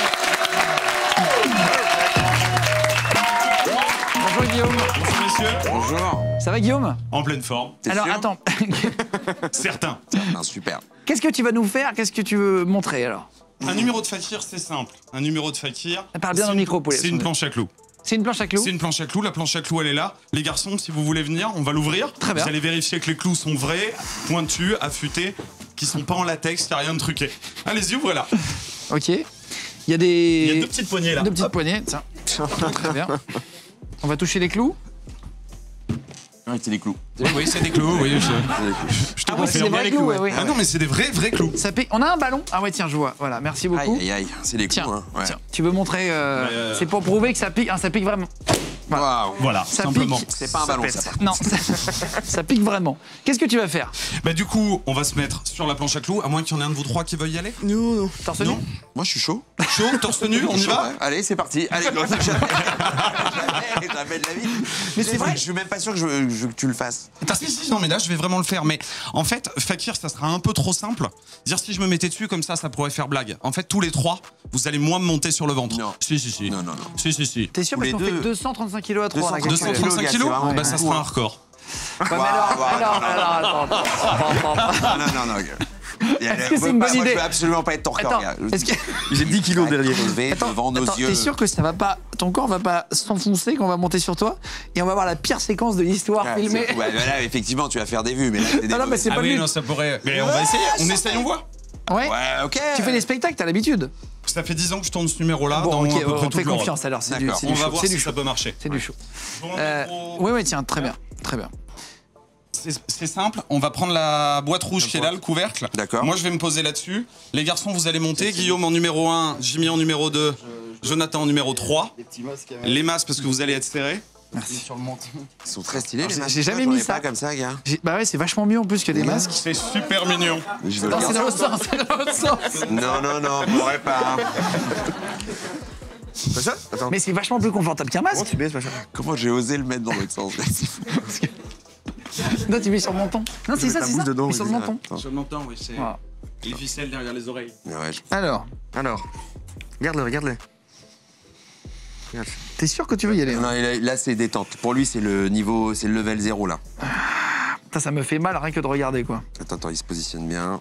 Bonjour Guillaume. Bonjour messieurs. Bonjour. Ça va Guillaume? En pleine forme. Alors sûr attends, Certain. Ah, super. qu'est-ce que tu vas nous faire? Qu'est-ce que tu veux montrer alors? Un numéro de fakir, c'est simple. Un numéro de fakir. Parle bien dans le micro, Paulet. C'est une planche à clous. C'est une planche à clous? C'est une planche à clous. La planche à clous, elle est là. Les garçons, si vous voulez venir, on va l'ouvrir. Très bien. Vous allez vérifier que les clous sont vrais, pointus, affûtés, qui sont pas en latex, qu'il n'y a rien de truqué. Allez-y, ouvrez-la. Ok. Il y a des... Il y a 2 petites poignées là. 2 petites poignées, tiens. Très bien. On va toucher les clous? Ouais, c'est des clous. Oui, c'est des clous. Oui, je te Ah oui, c'est des confirme. vrais clous, ouais. Ah non, mais c'est des vrais clous. Ça pique. On a un ballon? Ah ouais, tiens, je vois. Voilà, merci beaucoup. Aïe, aïe, aïe. C'est des Tiens, clous, hein. Ouais. tiens, tu veux montrer... C'est pour prouver que ça pique. Ça pique vraiment. Waouh. Voilà, Ça simplement. pique. C'est pas un ballon, ça, par contre. Non, ça pique vraiment. Qu'est-ce que tu vas faire? Bah du coup, on va se mettre sur la planche à clous, à moins qu'il y en ait un de vous 3 qui veuille y aller. Non. Torse nu? Non. Moi, je suis chaud. Chaud, torse nu, on y va. Ouais. Allez, c'est parti. Allez, go. Jamais de la vie. Mais c'est vrai. Je suis même pas sûr que que tu le fasses. Si, non, mais là, je vais vraiment le faire. Mais en fait, fakir, ça sera un peu trop simple. Dire si je me mettais dessus comme ça pourrait faire blague. En fait, tous les 3, vous allez moins me monter sur le ventre. Non. Si. Non. Si. T'es sûr Tous parce les qu'on deux. fait 235 kilos à 3 là, 235 gars, kilos, c'est vraiment bah, ça sera un record. Ouais, mais alors, attends. Non. Est-ce que c'est une bonne idée? Je veux absolument pas être ton record, Attends, gars. est-ce que... J'ai 10 kilos derrière. Levé devant nos yeux. T'es sûr que ça va pas, ton corps va pas s'enfoncer quand on va monter sur toi et on va voir la pire séquence de l'histoire filmée? Ouais, là, effectivement, tu vas faire des vues, mais là, c'est des Non, mais c'est Ah pas oui, le but. non, ça pourrait. Mais on va essayer. On essaye, on voit. Ouais. Ouais, ok. Tu fais des spectacles, t'as l'habitude. Ça fait 10 ans que je tourne ce numéro-là. Bon, dans ok, à peu près on toute fait l'Europe. confiance alors. C'est du, D'accord. c'est du On va chaud. voir C'est si du ça chaud. peut marcher. C'est du chaud. Bon, Oui, tiens, très bien, très bien. C'est simple, on va prendre la boîte rouge qui est là, le couvercle. D'accord. Moi, je vais me poser là-dessus. Les garçons, vous allez monter. Guillaume en numéro 1, Jimmy en numéro 2, Jonathan en numéro 3. Les masques, parce que vous allez être serrés. Merci. Ils sont très stylés, les masques. j'ai jamais J'en mis ai ça. pas comme ça, gars. Bah ouais, c'est vachement mieux en plus que des masques. C'est super mignon. Je veux le Non, c'est garder. dans l'autre sens, c'est dans l'autre sens. Non, on pourrait pas. C'est ça? Attends. Mais c'est vachement plus confortable qu'un masque. Tu baisses, machin. Comment j'ai osé le mettre dans l'autre sens? Non, tu mets sur le menton. Non, c'est mets ça, ta c'est bouche ça. dedans, Mais sur le oui, menton. Je l'entends, oui, c'est Voilà. les ficelles derrière les oreilles. Ouais, Alors, Alors, regarde-le, regarde-le. Regarde. t'es sûr que tu veux y aller? Non, là, c'est détente. Pour lui, c'est le niveau, c'est le level 0, là. Putain, ça me fait mal rien que de regarder, quoi. Attends, il se positionne bien.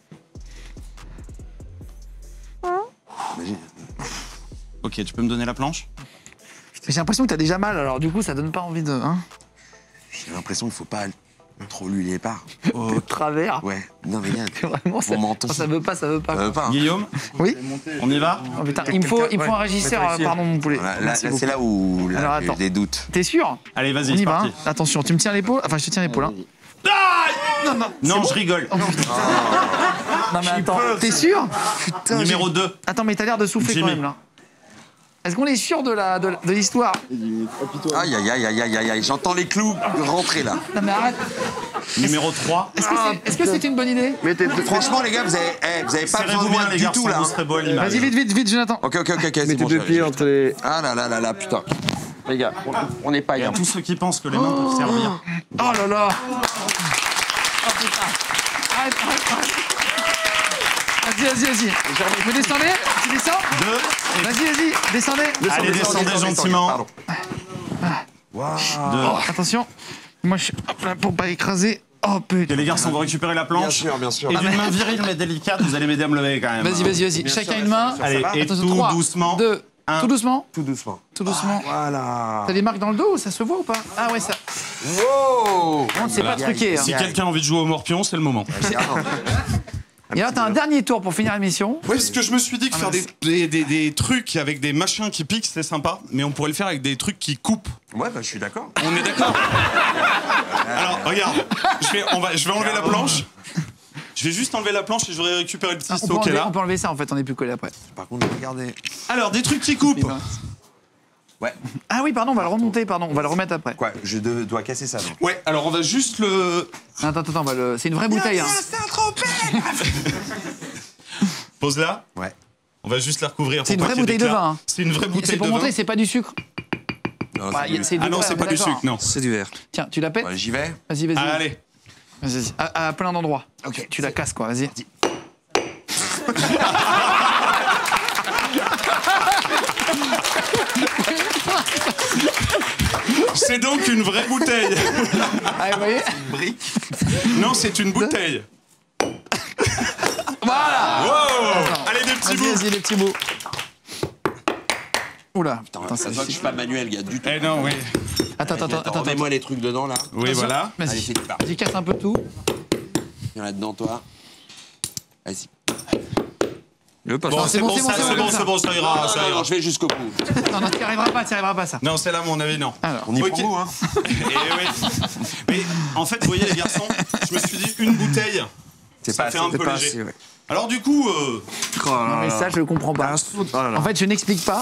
Imagine. Ok, tu peux me donner la planche? Mais j'ai l'impression que t'as déjà mal, alors du coup, ça donne pas envie de. Hein, J'ai l'impression qu'il faut pas trop lui les parts. de travers. Ouais. Non, mais regarde. Vraiment, ça, Mon menton. ça veut pas, ça veut pas. Ça veut pas, hein. Guillaume, Oui. on y va? Oh, putain, il me faut un régisseur, Mettre ici. pardon, mon poulet. Voilà, là, Merci c'est beaucoup. là où là, Alors, j'ai eu attends. des doutes. T'es sûr? Allez, On vas-y, y c'est va. parti. Hein. Attention, tu me tiens l'épaule. Enfin, je te tiens l'épaule. Hein. Non, je rigole. Non, mais attends, t'es sûr? Numéro 2. Attends, mais t'as l'air de souffler Jimmy. quand même là. Est-ce qu'on est sûr de l'histoire? Aïe, aïe, aïe, aïe, aïe, aïe, aïe. J'entends les clous rentrer là. Non, mais arrête. Numéro 3. Est-ce que c'est une bonne idée? Franchement, les gars, vous avez pas besoin de Serrez-vous moi bien, les du garçons, tout là. vous hein. serez beaux à l'image. Vas-y, vite, Jonathan. Ok, c'est Mets tes bon. deux pieds entre les. Ah là, putain. Les gars, on n'est pas Il y a bien. tous ceux qui pensent que les mains peuvent servir. Oh là là. Oh putain. Arrête. Vas-y. Vous descendez? Tu descends? 2. Vas-y, descendez. Allez, descendez gentiment. Pardon. 2. Attention. Moi, je suis hop là, pour pas écraser. Oh putain. Et les garçons, vous récupérez la planche. Bien sûr. Et d'une main virile mais délicate, vous allez m'aider à me lever quand même. Vas-y. Chacun une main. Allez, et Attention, tout 3, doucement. 2, Un. tout doucement. Tout doucement. Tout doucement. Voilà. T'as des marques dans le dos, ça se voit ou pas? Ah ouais, ça. Wow. C'est pas truqué. Hein. Si quelqu'un a envie de jouer au morpion, c'est le moment. Et là, t'as un dernier tour pour finir l'émission. Ouais, parce que je me suis dit que faire des trucs avec des machins qui piquent, c'est sympa, mais on pourrait le faire avec des trucs qui coupent. Ouais, bah je suis d'accord. On est d'accord? Alors, regarde, je vais enlever la planche. Je vais juste enlever la planche et je vais récupérer le petit On peut, seau qui est enlever, là. on peut enlever ça en fait, on est plus collé après. Par contre, regardez. Alors, des trucs qui coupent. Ouais. Ah oui, pardon, on va le remonter, on va le remettre après. Quoi, je dois casser ça, donc. Ouais, alors on va juste le... Attends, c'est une vraie bouteille. Hein. Pose là. Ouais. On va juste la recouvrir. C'est pour une pas vraie qu'il y ait bouteille de d'éclat. vin, hein. C'est une vraie bouteille C'est pour de vin. montrer, c'est pas du sucre. Non, Bah, c'est du- du Ah non, vrai, c'est on pas est du d'accord. sucre, non. C'est du verre. Tiens, tu la pètes? Ouais, j'y vais. Vas-y. Allez. Vas-y. À plein d'endroits. Ok. Tu la casses, quoi, vas-y. C'est donc une vraie bouteille. Allez, vous voyez? Brique. Non, c'est une bouteille. Voilà. Wow. Allez, des petits bouts. Vas-y, les petits bouts. Oula. Attends, Ça se voit que je suis pas manuel, gars, du tout. Eh non, oui. Attends. Remets-moi les trucs dedans, là. Oui, voilà. Allez, Vas-y. c'est parti. Vas-y, casse un peu tout. Viens là-dedans, toi. Vas-y. Bon, c'est bon, ça ira, ça Non, ira. je vais jusqu'au bout. Non, t'y arriveras pas, ça. Non, c'est là, à mon avis, non. Alors. On y Ok. prend goût, hein. Eh oui. Mais en fait, vous voyez, les garçons, je me suis dit, une bouteille, C'est ça pas fait assez. un peu pas léger. assez, ouais. Alors du coup, Non, mais ça, je le comprends pas. Oh là là. En fait, je n'explique pas.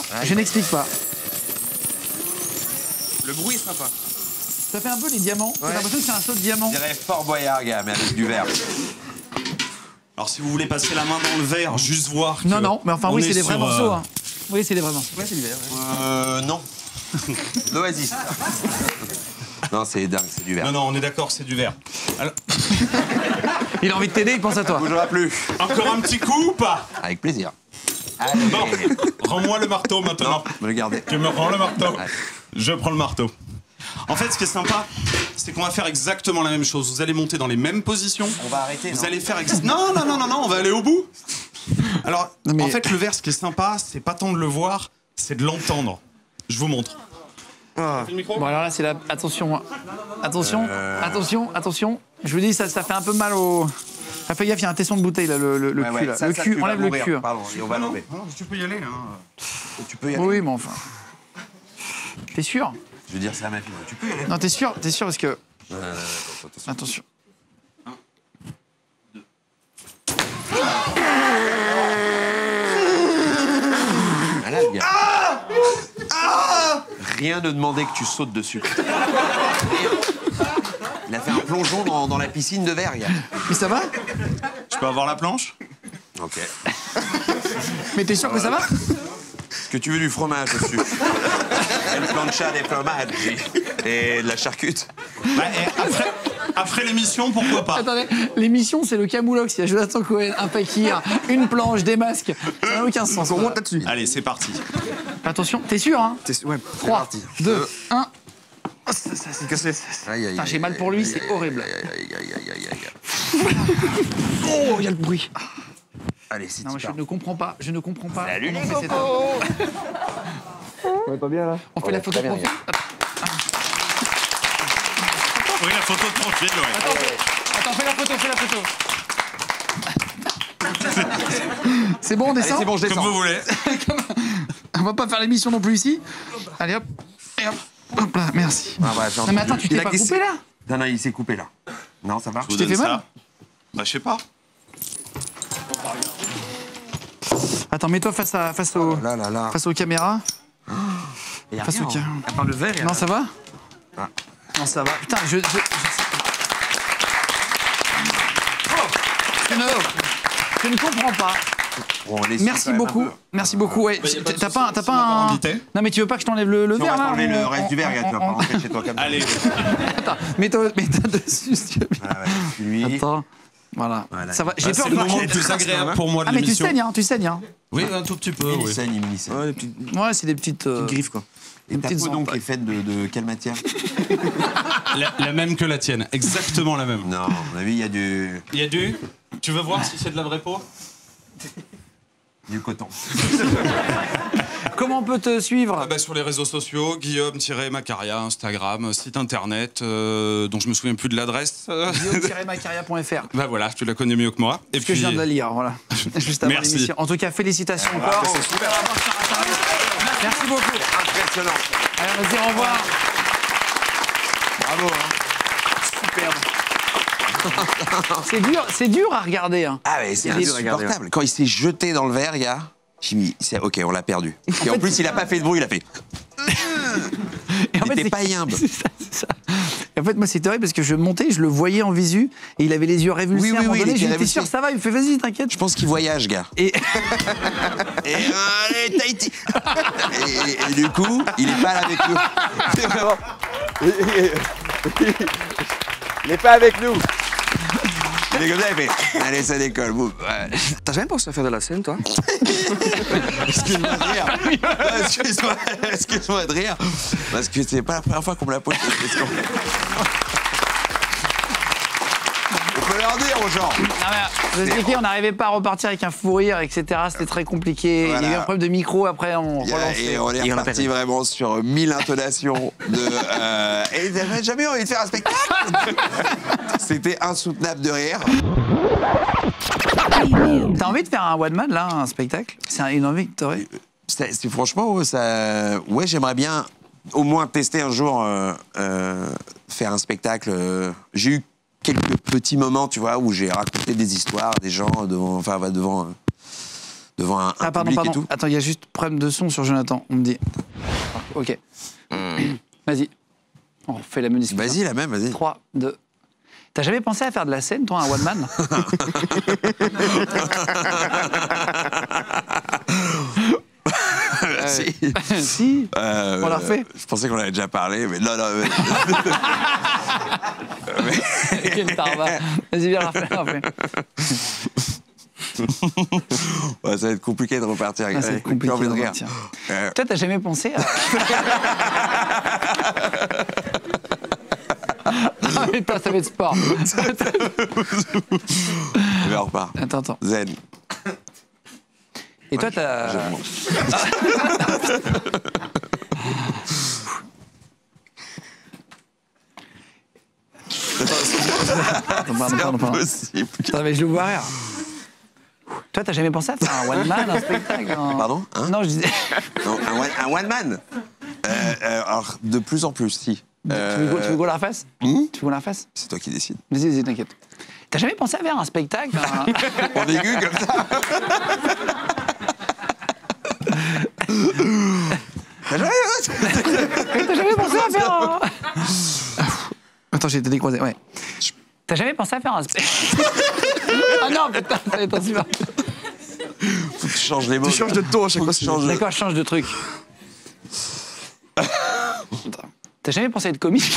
Le bruit est sympa. Ça fait un peu les diamants. J'ai l'impression que c'est un saut de diamant. Je dirais Fort Boyard, gars, mais avec du verre. alors si vous voulez passer la main dans le verre, juste voir que Non, mais enfin, on oui, est c'est des vrais sur, morceaux. Hein. Oui, c'est des vrais morceaux. Non. L'Oasis. Non, c'est dingue, c'est du verre. Non, on est d'accord, c'est du verre. Alors, Il a envie de t'aider, il pense à toi. Bougera plus. encore un petit coup ou pas? Avec plaisir. Allez. Bon, rends-moi le marteau maintenant. Me le garder. Tu me rends le marteau. Ouais. Je prends le marteau. En fait, ce qui est sympa, c'est qu'on va faire exactement la même chose. Vous allez monter dans les mêmes positions. On va arrêter, Vous non allez faire... Non, on va aller au bout. Alors, en fait, le verre, ce qui est sympa, c'est pas tant de le voir, c'est de l'entendre. Je vous montre. Bon, alors là, c'est la. Attention, hein. Attention. Je vous dis, ça fait un peu mal au. Ah, fais gaffe, il y a un tesson de bouteille, là, le cul, là. Le cul, enlève le cul. Pardon, on va l'enlever. Non, tu peux y aller. Tu peux y aller. Oui, mais enfin. T'es sûr? Je veux dire, c'est à ma fille. Tu peux y aller. Non, t'es sûr parce que. Attention. Attention. Malade, gars. Rien ne demandait que tu sautes dessus. Il a fait un plongeon dans la piscine de verre, gars. Mais ça va? Je peux avoir la planche? Ok. Mais t'es sûr que ça va? Est-ce que tu veux du fromage dessus? El plancha des fromages et de la charcute. Bah, après l'émission, pourquoi pas? Attendez, l'émission, c'est le Camoulox. Il y a Jonathan Cohen, un fakir, une planche, des masques. Ça n'a aucun sens. On monte là-dessus. Allez, c'est parti. Attention, t'es sûr, hein? Ouais, 3, 2, 1. c'est cassé. Putain, j'ai mal pour lui, c'est horrible. Oh, il y a le bruit. Allez, c'est Non, je ne comprends pas. Salut les On est pas bien là. On fait la photo de profil. Oui, la photo de profil, ouais. Attends, fais la photo. C'est bon, on descend? c'est bon, je Comme descends. vous voulez. On va pas faire l'émission non plus ici. Allez, hop. Et hop. Hop là, merci. Ah, ouais, Non, mais attends, tu t'es pas coupé là? Non, il s'est coupé là. Non, ça va. Je vous t'es donne fait mal ça. Bah, je sais pas. Attends, mets-toi face aux caméras. Face aux caméras. À part le verre, Non, ça va? Ah. Non, ça va. Putain, je ne comprends pas. Bon, on les Merci suit quand beaucoup. même un peu. Merci beaucoup. Ouais. T'as pas m'avoir un. invité. Non, mais tu veux pas que je t'enlève le Si on verre va là enlever le on- reste du verre, gars, tu vas pas on- rentrer chez toi comme ça. Allez. Attends, mets-toi dessus, si tu veux bien. Ah ouais, lui. Attends. Voilà. Voilà. Ça va. J'ai Bah, peur c'est de le moment marcher. le plus agréable pour moi de Ah, mais tu l'émission. saignes, hein, tu saignes. Hein. Oui, un tout petit peu, Il oui. saigne, il saigne. Ouais, des petites Ouais, c'est des petites. griffes quoi. Et ta petites peau donc entailles. est faite de quelle matière? La même que la tienne, exactement la même. Non, à mon avis, il y a du Il y a du... Tu veux voir si c'est de la vraie peau? coton. Comment on peut te suivre? Bah, sur les réseaux sociaux, Guillaume-Macaria, Instagram, site internet, dont je me souviens plus de l'adresse. Guillaume-macaria.fr. Bah voilà, tu la connais mieux que moi. Et Parce que je viens de la lire, voilà. Juste avant Merci. l'émission. En tout cas, félicitations encore. c'est super. Merci beaucoup. Impressionnant. Allez, on va se dire au revoir. Bravo. Hein. C'est dur à regarder. Hein. Ah ouais, c'est Il est insupportable. Quand il s'est jeté dans le verre, gars, j'ai mis, ok, on l'a perdu. Et en plus, il a pas fait de bruit, il a fait. Et en Il était c'est- pas yimbe. c'est ça. Et en fait, moi, c'est terrible parce que je montais, je le voyais en visu et il avait les yeux révulsés. Oui, à un moment il donné, était j'étais révulsé. sûr, ça va. Il me fait, vas-y, t'inquiète. Je pense qu'il voyage, gars. Et Et allez, Tahiti. Et du coup, il est pas là avec nous. C'est vraiment. Il est pas avec nous. Il est comme ça, il fait. Allez, ça décolle. Boum. Ouais. T'as jamais pensé à faire de la scène, toi? Excuse-moi de rire. Excuse-moi de rire. Parce que c'est pas la première fois qu'on me la pose cette question. On peut leur dire aux gens. non, mais, je vous expliquer, on n'arrivait pas à repartir avec un fou rire, etc. C'était très compliqué. Il y a eu Voilà. un problème de micro. Après, on relançait. Et on est Et on reparti l'appelle. vraiment sur 1000 intonations de. Et j'avais jamais envie de faire un spectacle. C'était insoutenable de rire. T'as envie de faire un one man là, un spectacle? C'est une envie que t'aurais? C'est franchement, ça. Ouais, j'aimerais bien au moins tester un jour faire un spectacle. J'ai eu quelques petits moments, tu vois, où j'ai raconté des histoires à des gens devant un Ah, pardon, public pardon. et tout. Attends, il y a juste problème de son sur Jonathan. On me dit. Ok. Vas-y. On refait la même discussion. Vas-y, la même, vas-y. 3, 2. T'as jamais pensé à faire de la scène, toi, un one man? Si. Si. On l'a refait. Je pensais qu'on avait déjà parlé, mais non, non. Quel tarba. Vas-y, viens, on refait. Ouais, ça va être compliqué de repartir. Ah, ça va être compliqué J'ai envie de rire. repartir. Toi, t'as jamais pensé à... Putain, ça va être sport. Mais on repart. Attends. Zen. Et toi, t'as... Pardon. Impossible. Attends, mais je le vois rire. Toi, t'as jamais pensé à faire un one-man, un spectacle Pardon, hein? Non, je disais... Non, un one man. Alors, de plus en plus, si. Tu veux qu'on la refasse Tu veux qu'on la refasse C'est toi qui décides. Vas-y, t'inquiète. T'as jamais pensé à faire un spectacle En aigu, comme ça. T'as jamais pensé à faire un... Attends, j'ai été décroisé, ouais. T'as jamais pensé à faire un spectacle Ah non, putain, ça va être super. Faut que tu changes les mots. Tu changes de ton à chaque fois. D'accord, je change de truc. T'as jamais pensé à être comique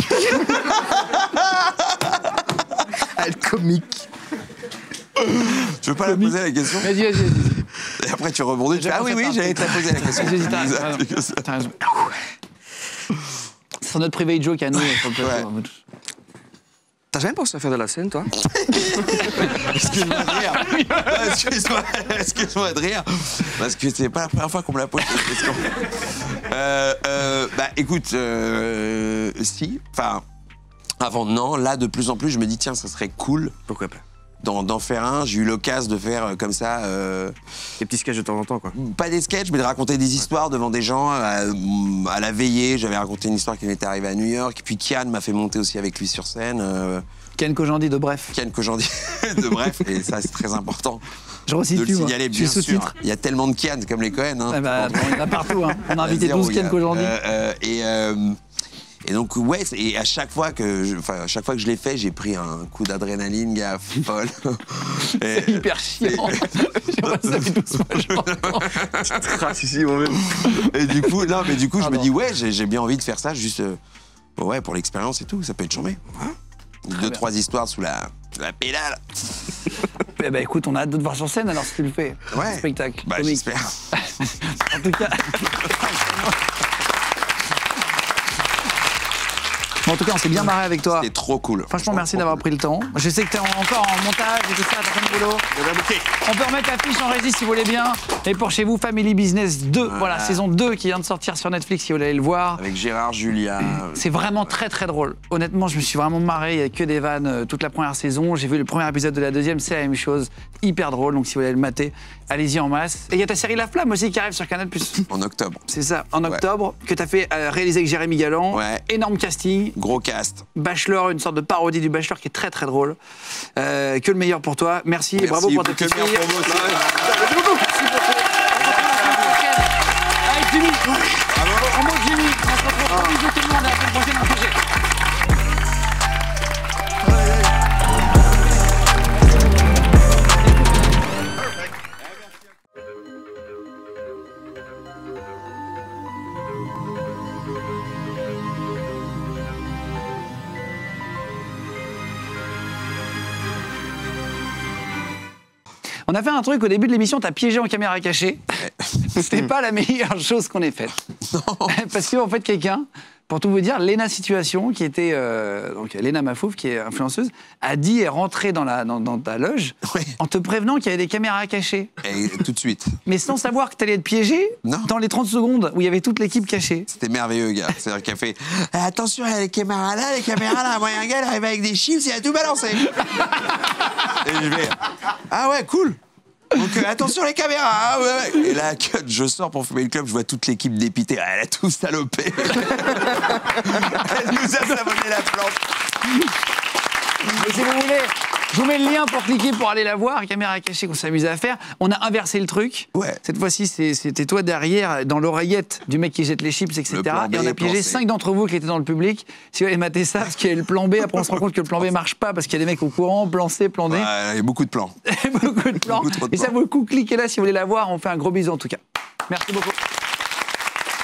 À être comique. Tu veux pas la poser la question? Vas-y. Et après, tu rebondis, tu fais, ah oui, j'allais te la poser la question. Vas-y, t'as raison. C'est notre private joke à nous. Sur le plateau. Ouais. T'as jamais pensé à faire de la scène, toi? Excuse-moi de rire. Excuse-moi de rire. Parce que c'est pas la première fois qu'on me la pose cette question. Bah écoute, si. Enfin, avant non. Là, de plus en plus, je me dis, tiens, ça serait cool. Pourquoi pas? D'en faire un. J'ai eu l'occasion de faire comme ça. Des petits sketchs de temps en temps, quoi. Pas des sketchs, mais de raconter des histoires devant des gens. À la veillée, j'avais raconté une histoire qui m'était arrivée à New York. Et puis Kian m'a fait monter aussi avec lui sur scène. Ken Kojandi de Bref. Kian Kojandi de Bref, et ça c'est très important Je resitue, de le moi. signaler, Je suis bien sûr. sous-titre. Il y a tellement de Kian comme les Cohen. Hein. Ah bah, on en a partout. Hein. On a invité Zéro, 12 Ken gars. Kojandi. Et donc ouais, et à chaque fois que je l'ai fait, j'ai pris un coup d'adrénaline, gars, folle. C'est hyper chiant. Je vois ça fait 12 fois, j'entends. Et du coup, je me dis ouais, j'ai bien envie de faire ça, juste ouais, pour l'expérience et tout, ça peut être chambé. Hein, 2-3 histoires sous la pédale. Eh ben écoute, on a hâte de te voir sur scène alors si tu le fais. Ouais. Spectacle. Bah comique. j'espère. En tout cas. Bon, en tout cas, on s'est bien marré avec toi. C'était trop cool. Franchement, merci d'avoir pris le temps. Je sais que t'es encore en montage et tout ça, t'as plein de boulot. On peut remettre l'affiche en régie si vous voulez bien. Et pour chez vous, Family Business 2, voilà, saison 2 qui vient de sortir sur Netflix si vous voulez aller le voir. Avec Gérard, Julia. C'est vraiment très très drôle. Honnêtement, je me suis vraiment marré. Il n'y a que des vannes toute la première saison. J'ai vu le premier épisode de la deuxième, c'est la même chose. Hyper drôle, donc si vous voulez le mater, allez-y en masse. Et il y a ta série La Flamme aussi qui arrive sur Canal+. En octobre. C'est ça, en octobre, que tu as fait réaliser avec Jérémy Galland. Ouais. Énorme casting. Gros cast. Bachelor, une sorte de parodie du Bachelor qui est très très drôle. Que le meilleur pour toi. Merci et bravo pour ta que petite le meilleur fille. pour vous aussi. Merci beaucoup. Merci beaucoup. Avec Jimmy. En mode Jimmy. On se retrouve. Bisous tout le monde. À la semaine prochaine en projet. On a fait un truc au début de l'émission, t'as piégé en caméra cachée. C'était pas la meilleure chose qu'on ait faite. Parce qu'en fait, quelqu'un, pour tout vous dire, Léna Situation, qui était donc Léna Mafouf, qui est influenceuse, a dit est rentrée dans ta loge Ouais. en te prévenant qu'il y avait des caméras cachées. Et tout de suite. Mais sans savoir que t'allais être piégé Non. dans les 30 secondes où il y y avait toute l'équipe cachée. C'était merveilleux, gars. C'est-à-dire qu'elle fait attention, il y a les caméras là, moi, il y a un gars, il arrive avec des chips, il a tout balancé. Et je vais ah ouais, cool. Donc attention les caméras, ah ouais. Et là, cut, je sors pour fumer le club, je vois toute l'équipe dépitée. Ah, elle a tout salopé. Elle nous a savonné la plante. Mais si vous voulez, je vous mets le lien pour cliquer pour aller la voir, caméra cachée qu'on s'amusait à faire. On a inversé le truc. Ouais. Cette fois-ci, c'était toi derrière, dans l'oreillette du mec qui jette les chips, etc. Le plan B, Et on a plan piégé C. 5 d'entre vous qui étaient dans le public. Si vous allez mater ça, parce qu'il y a le plan B, après on se rend compte que le plan B marche pas parce qu'il y a des mecs au courant, plan C, plan D. Ouais, il y a beaucoup de plans. Beaucoup de plans. Beaucoup trop de Et ça plans. vaut le coup, cliquez là si vous voulez la voir. On fait un gros bisou en tout cas. Merci beaucoup.